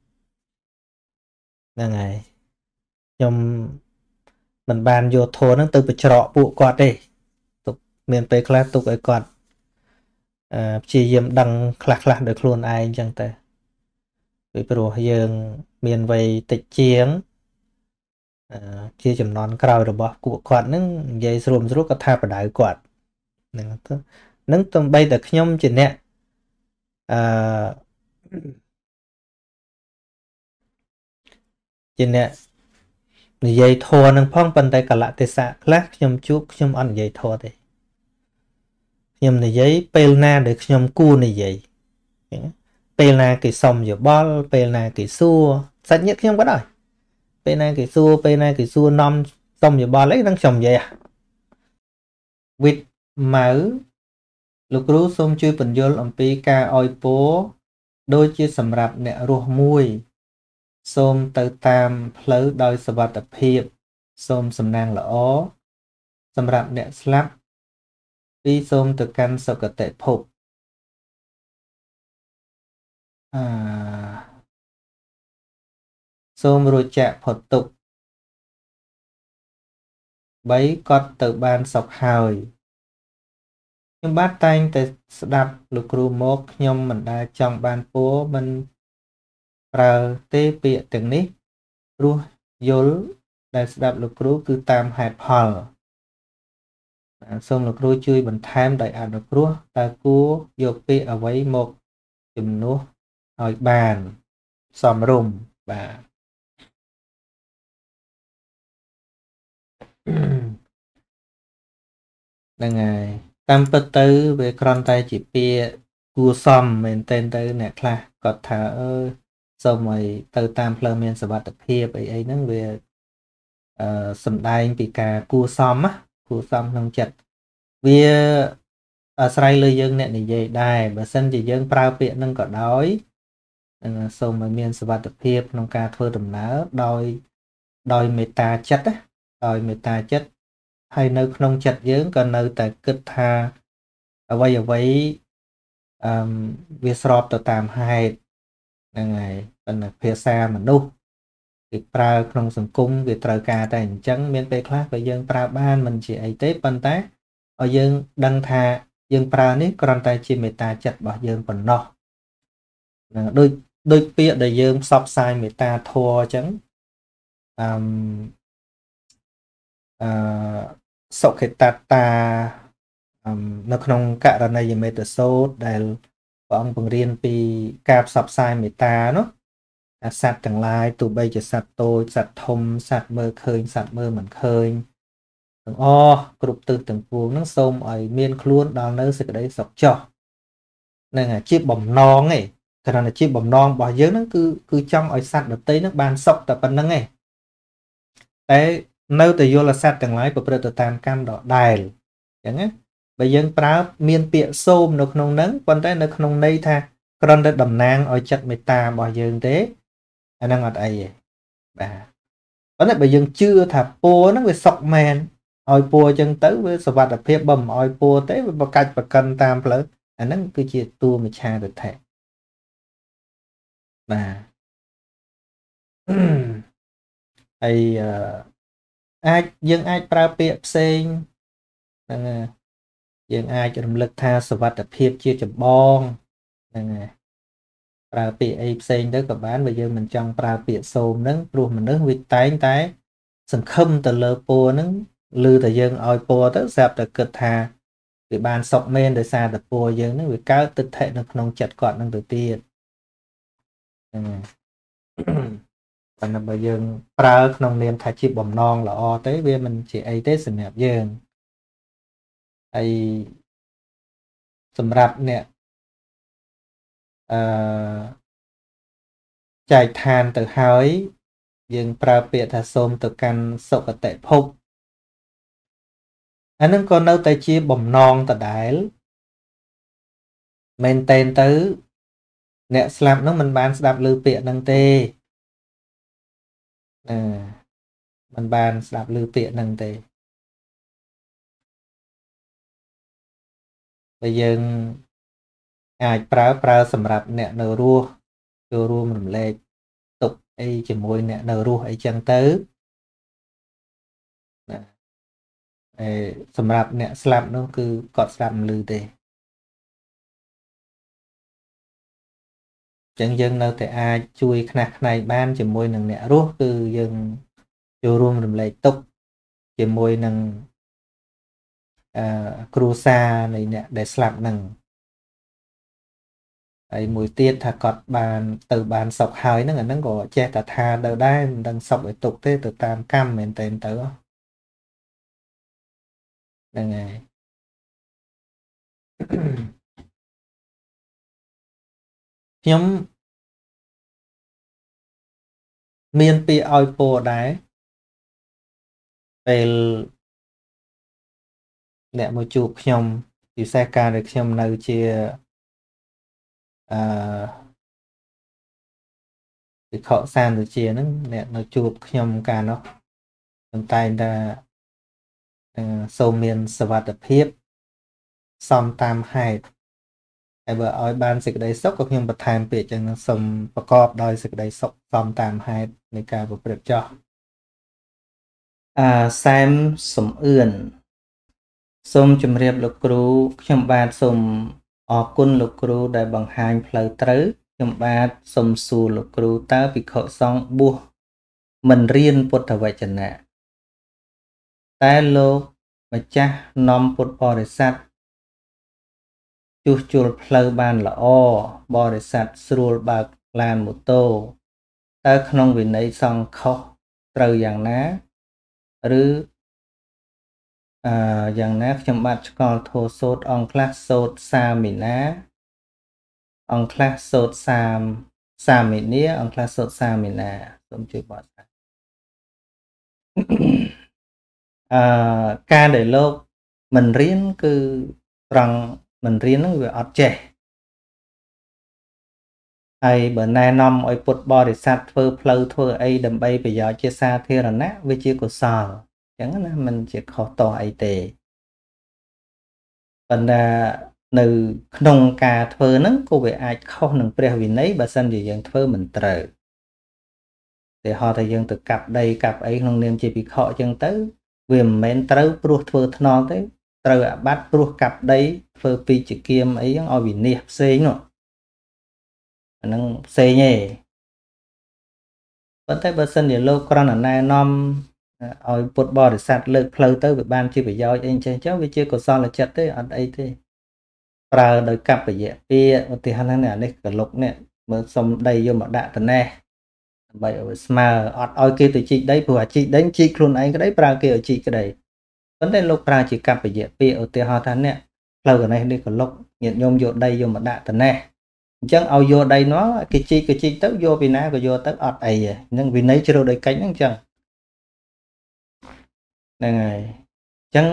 là ngày nhóm mình bàn vô thô nó từ bị trọ bụ quạt đi tục miền tây khác tục ấy quạt chỉ dìm đăng khạc được luôn ai chẳng tới vì pro dương miền vây tịch chiến chia chấm non cào được bỏ cụ quạt nâng dây sườn rút có tháp ở đại quạt nâng tầm bay được nhom chỉ nè chỉ nè dây thua nâng phong bàn tay cả lại tê xạ khác nhom chúc nhom ăn dây thua đây nhom này giấy pelna được nhom cu này vậy pelna cái sòng giờ ball pelna cái xua sạch nhất nhom có rồi pelna cái xua nom sòng giờ ball lấy đang sòng vậy à vịt mở lục rú xôm chui bình vô làm pi ca oi bố đôi chia sầm rạp nè ruột mùi xôm từ tam phứ đôi sờ vật tập hiệp xôm sầm nang lõ sầm rạp nè slap đi xôm từ căn sọc cật tệ phục xôm rồi chạ phật tục bấy con từ ban sọc hời nhưng bát tay từ đạp lục rù mốc nhom mình đã trong ban phố mình rờ tê bịa từng nít ru dối đã đạp lục rù cứ tam hạt hờ xong lục rù chui bằng tham đại ảnh lục rù ta cú dọc bịa ở với một chùm nút hỏi bàn xòm rùm và đang ngày tam bất tư về con tay chỉ bia cua xòm mình tên tới nè là có thở xong rồi từ tam phơ men sẽ bắt tập hiệp ấy nó về sầm đai bị cả cua xòm á cua xòm nông chật vì ở sài lơi dân nè này về đài và sân chỉ dân prao bịa nâng có đói xong rồi men sẽ bắt tập hiệp nông ca thơ đầm ná đòi meta chất á đòi meta chất ហើយនៅក្នុងចិត្តយើងក៏នៅតែគិតថាអ្វីវាស្របទៅតាមហេតុហ្នឹងហើយប៉ុន្តែភាសាមនុស្សគេប្រើក្នុងសង្គមគេត្រូវការតែអញ្ចឹងមានពេលខ្លះក៏យើងប្រើបានមិនជាអីទេប៉ុន្តែឲ្យយើងដឹងថាយើងប្រើនេះគ្រាន់តែជាមេត្តាចិត្តរបស់យើងប៉ុណ្ណោះហ្នឹងដូចពាក្យដែលយើងផ្សព្វផ្សាយមេត្តាធម៌អញ្ចឹងអឺសុខេតតានៅក្នុងករណីយមេត្តសោតដែលព្រះអង្គបង្រៀនពីការផ្សព្វផ្សាយមេត្តានោះអាសត្វទាំងឡាយទោះបីជាសត្វតូចសត្វធំសត្វមើលឃើញសត្វមើលមិនឃើញទាំងអស់គ្រប់ទិសទាំងពួងហ្នឹងសូមឲ្យមានខ្លួនដល់នៅសេចក្តីសុខចុះនឹងជាបំណងឯងគ្រាន់តែជាបំណងរបស់យើងហ្នឹងគឺចង់ឲ្យសត្វដទៃហ្នឹងបានសុខតែប៉ុណ្្នឹងឯងតែនៅតែយល់សត្វទាំងឡាយប្រព្រឹត្តទៅតាមកម្មដដែលអញ្ចឹងណាបើយើងប្រើមានពាក្យសូមនៅក្នុងហ្នឹងប៉ុន្តែនៅក្នុងន័យថាគ្រាន់តែតំណាងឲ្យចិត្តមេត្តារបស់យើងទេអាហ្នឹងអត់អីទេបាទប៉ុន្តែបើយើងជឿថាពរហ្នឹងវាសុខមែនឲ្យពរអញ្ចឹងទៅវាសុវត្ថិភាពបើមិនឲ្យពរទេវាបកាច់ប្រកិនតាមផ្លូវអាហ្នឹងគឺជាតួមិច្ឆាទិដ្ឋិបាទហើយយើងអាចប្រើពាក្យផ្សេងហ្នឹងយើងអាចរំលឹកថាសុវត្ថិភាពជាចម្បងហ្នឹងប្រើពាក្យអីផ្សេងទៅក៏បានបើយើងមិនចង់ប្រើពាក្យសូមហ្នឹងព្រោះមនុស្សវាតែងតែសង្ឃឹមទៅលើពរហ្នឹងឮតែយើងឲ្យពរទៅស្រាប់តែគិតថាវាបានសុខមែនដោយសារតែពរយើងហ្នឹងវាកើតទិដ្ឋិនៅក្នុងចិត្តគាត់ហ្នឹងទៅទៀតហ្នឹងប៉ុន្តែបើយើងប្រើក្នុងនាមថាជាបំណងល្អទេវាមិនជាអីទេសម្រាប់យើងហើយសម្រាប់អ្នកចែកឋានទៅហើយយើងប្រើពាក្យថាសូមទៅកាន់សុគតិភពអានឹងក៏នៅតែជាបំណងដដែលមែនតែនទៅអ្នកស្លាប់នោះមិនបានស្ដាប់ឮពាក្យហ្នឹងទេមិនបានស្ដាប់ឮពាក្យហ្នឹងទេបើយើងអាចប្រើសម្រាប់អ្នកនៅរស់ចូលរួមរំលែកទុក្ខអីជាមួយអ្នកនៅរស់អីចឹងទៅសម្រាប់អ្នកស្លាប់នោះគឺគាត់ស្ដាប់មិនឮទេចឹងយើងនៅតែអាចជួយខ្នះខ្នែងបានជាមួយនឹងអ្នករស់គឺយើងចូលរួមរំលែកទុក្ខជាមួយនឹងគ្រួសារនៃអ្នកដែលស្លាប់ហ្នឹងហើយមួយទៀតថាគាត់បានសុខហើយហ្នឹងអាហ្នឹងក៏ចេះតែថាទៅដែរមិនដឹងសុខឲ្យទុក្ខទេទៅតាមកម្មមែនតើទៅហ្នឹងហើយខ្ញុំមានពាក្យឲ្យពរដែរពេលអ្នកមកជួបខ្ញុំពិសេសការដែលខ្ញុំនៅជាវិខសានទៅជាហ្នឹងអ្នកនៅជួបខ្ញុំកាលនោះខ្ញុំតែងតែសូមមានសុវត្ថិភាពសមតាមហេតុហើយបើឲ្យបានសេចក្តីសុខក៏ខ្ញុំបន្ថែមពាក្យចឹងសូមប្រកបដោយសេចក្តីសុខសមតាមហេតុនៃការប្រព្រឹត្តចោះសែមសំអឿនសូមជម្រាបលោកគ្រូខ្ញុំបាទសូមអរគុណលោកគ្រូដែលបង្ហាញផ្លូវត្រូវខ្ញុំបាទសូមសួរលោកគ្រូតើភិក្ខុសង្ឃបួសមិនរៀនពុទ្ធវចនៈតែលោកម្ចាស់នាំពុទ្ធបរិស័ទជួសជុលផ្លូវបានល្អបរិស័ទស្រួលបើកឡានម៉ូតូតើក្នុងវិន័យសង្ឃខុសត្រូវយ៉ាងណាឬយ៉ាងណាខ្ញុំបាទឆ្កល់ធោសូត្រអង្គខ្លះសូត្រសាមីណាអង្គខ្លះសូត្រសាមីនីអង្គខ្លះសូត្រសាមីណាសូមជួយបកស្រាយការដែលលោកមិនរៀនគឺត្រង់មិនរៀនហ្នឹងវាអត់ចេះហើយបើណែនាំឲ្យពុទ្ធបរិស័ទធ្វើផ្លូវធ្វើអីដើម្បីប្រយោជន៍ជាសាធារណៈវាជាកុសល chẳng là mình chỉ khó to ấy tệ phần là từ nông cà thơ nắng cô về ai không nâng pre vì nấy bà sân gì dân thơ mình trời để họ thấy dân từ cặp đây cặp ấy không nên chỉ bị khó chân tới vì mình trâu pruh thơ non tới trâu bắt pruh cặp đấy thơ pi chỉ kiêm ấy oi vì nè xê nữa nâng xê nhỉ vẫn thấy bà sân gì lâu con ở này nom oi bột bò để sạt lực phơi tới bị ban chưa phải do anh chơi cháu vì chưa có sao là chặt đấy ở đây thếប្រើដោយកាប់រយៈពាក្យឧទាហរណ៍ហ្នឹងនេះកលុកនេះមើលសុំដីយកមកដាក់ត្នេះដើម្បីឲ្យស្មើអត់ឲ្យគេទៅជីកដីព្រោះអាជីកដីជីកខ្លួនឯងក្តីប្រើគេឲ្យជីកក្តីប៉ុន្តែលោកប្រើជាកាប់រយៈពាក្យឧទាហរណ៍ថានេះផ្លូវកនេះនេះកលុកញាតិញោមយកដីយកមកដាក់ត្នេះអញ្ចឹងឲ្យយកដីនោះគេជីកទៅយកពីណាក៏យកទៅអត់អីហ្នឹងវិន័យជ្រៅដោយកិច្ចហ្នឹងអញ្ចឹងហ្នឹងហើយអញ្ចឹង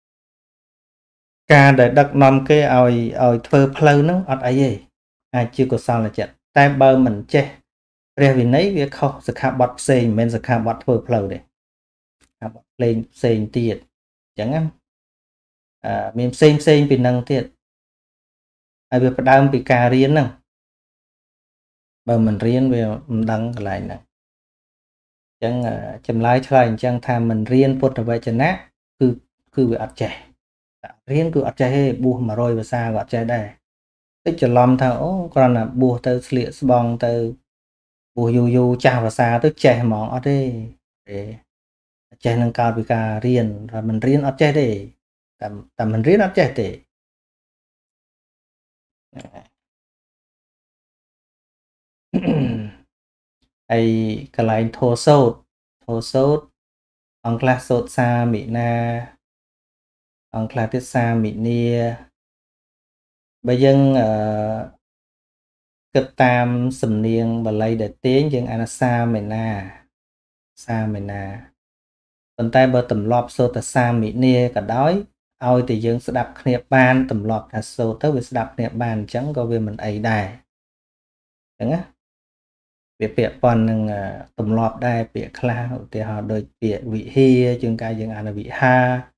ការដែលដឹកនាំគេឲ្យធ្វើផ្លូវហ្នឹងអត់អីទេអាចជាកុសលចិត្តតែបើមិនចេះព្រះវិន័យវាខុសសិក្ខាបទផ្សេងមិនមែនសិក្ខាបទធ្វើផ្លូវទេសិក្ខាបទផ្លេងផ្សេងទៀតអញ្ចឹងមានផ្សេងពីនឹងទៀតហើយវាផ្ដើមពីការរៀនហ្នឹងបើមិនរៀនវាមិនដឹងកន្លែងហ្នឹងអញ្ចឹងចម្លើយឆ្លើយអញ្ចឹងថាមិនរៀនពុទ្ធវចនៈគឺវាអត់ចេះរៀនគឺអត់ចេះទេបួស100ភាសាក៏អត់ចេះដែរតិចច្រឡំថាអូគ្រាន់តែបួសទៅស្លៀកស្បង់ទៅបួសយូរចាស់ភាសាទៅចេះហ្មងអត់ទេចេះនឹងកើតពីការរៀនតែមិនរៀនអត់ចេះទេតែមិនរៀនអត់ចេះទេហើយកន្លែងធោសោតអង្គខ្លះសូត្រសាមិណាអង្គខ្លះទៀតសាមិនីបើយើងគិតតាមសំនៀងបាលីដែលទាញយើងអានសាមេណាប៉ុន្តែបើទម្លាប់សូត្រសាមិនីក៏ដោយឲ្យតែយើងស្ដាប់គ្នាបានទម្លាប់ថាសូត្រទៅវាស្ដាប់គ្នាបានអញ្ចឹងក៏វាមិនអីដែរអញ្ចឹងណាវាពាក់ព័ន្ធនឹងទម្លាប់ដែរពាក្យខ្លះឧទាហរណ៍ដូចពាក្យវិហាជាងកាយយើងអានវិហា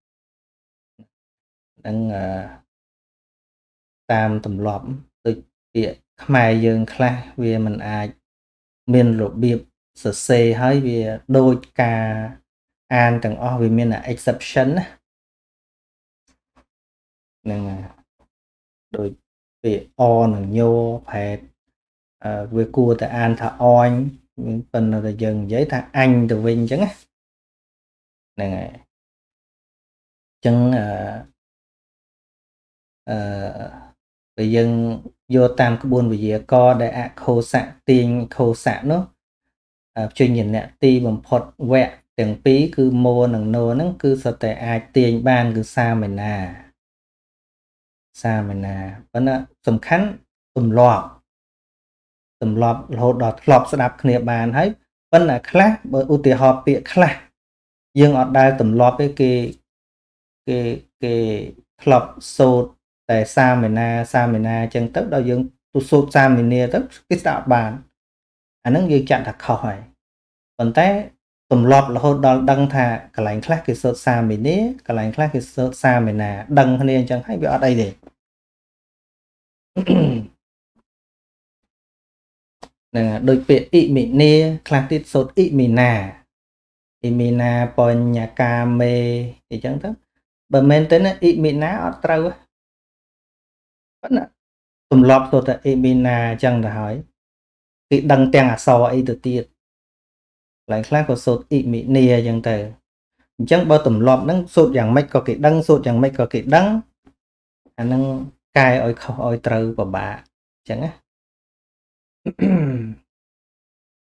នឹងតាមទម្លាប់ដូចពាក្យខ្មែរយើងខ្លះវាមិនអាចមានរបៀបសរសេរហើយវាដូចការអានទាំងអស់វាមាន exception ណាហ្នឹងដូចពាក្យអនិងញោប្រហែលវាគួរតែអានថាអញប៉ុន្តែយើងនិយាយថាអញទៅវិញអញ្ចឹងហ្នឹងហើយអញ្ចឹងពេលយើងយកតាមក្បួនវិទ្យាករដែលអខោសៈទាញខោសៈនោះជញ្ញនៈទីបំផុតវគ្គទាំងពីរគឺមោនិងណូហ្នឹងគឺសុទ្ធតែអាចទាញបានគឺសាមេណាប៉ុន្តែសំខាន់ទម្លាប់រហូតដល់ធ្លាប់ស្ដាប់គ្នាបានហើយប៉ុន្តែខ្លះបើឧទាហរណ៍ពាក្យខ្លះយើងអត់ដែលទម្លាប់ទេគេធ្លាប់សូត្រតែសាមេណាអញ្ចឹងទៅដល់យើងទៅសូត្រសាមេនាទៅគេស្ដាប់បានអាហ្នឹងយើងចាត់ថាខុសហើយប៉ុន្តែទម្លាប់រហូតដល់ដឹងថាកន្លែងខ្លះគេសូត្រសាមេនាកន្លែងខ្លះគេសូត្រសាមេណាដឹងគ្នាអញ្ចឹងហើយវាអត់អីទេហ្នឹងដូចពាក្យអ៊ីមីនាខ្លះទៀតសូត្រអ៊ីមីណាបញ្ញកាមេអញ្ចឹងទៅបើមែនទេណាអ៊ីមីណាអត់ត្រូវប៉ុន្តែទម្លាប់សូត្រតែអ៊ីមីណាអញ្ចឹងទៅហើយគេដឹងទាំងអក្សរអីទៅទៀតកន្លែងខ្លះក៏សូត្រអ៊ីមីនាអញ្ចឹងទៅអញ្ចឹងបើទម្លាប់ហ្នឹងសូត្រយ៉ាងម៉េចក៏គេដឹងសូត្រយ៉ាងម៉េចក៏គេដឹងអាហ្នឹងកែឲ្យខុសឲ្យត្រូវពិបាកអញ្ចឹងណា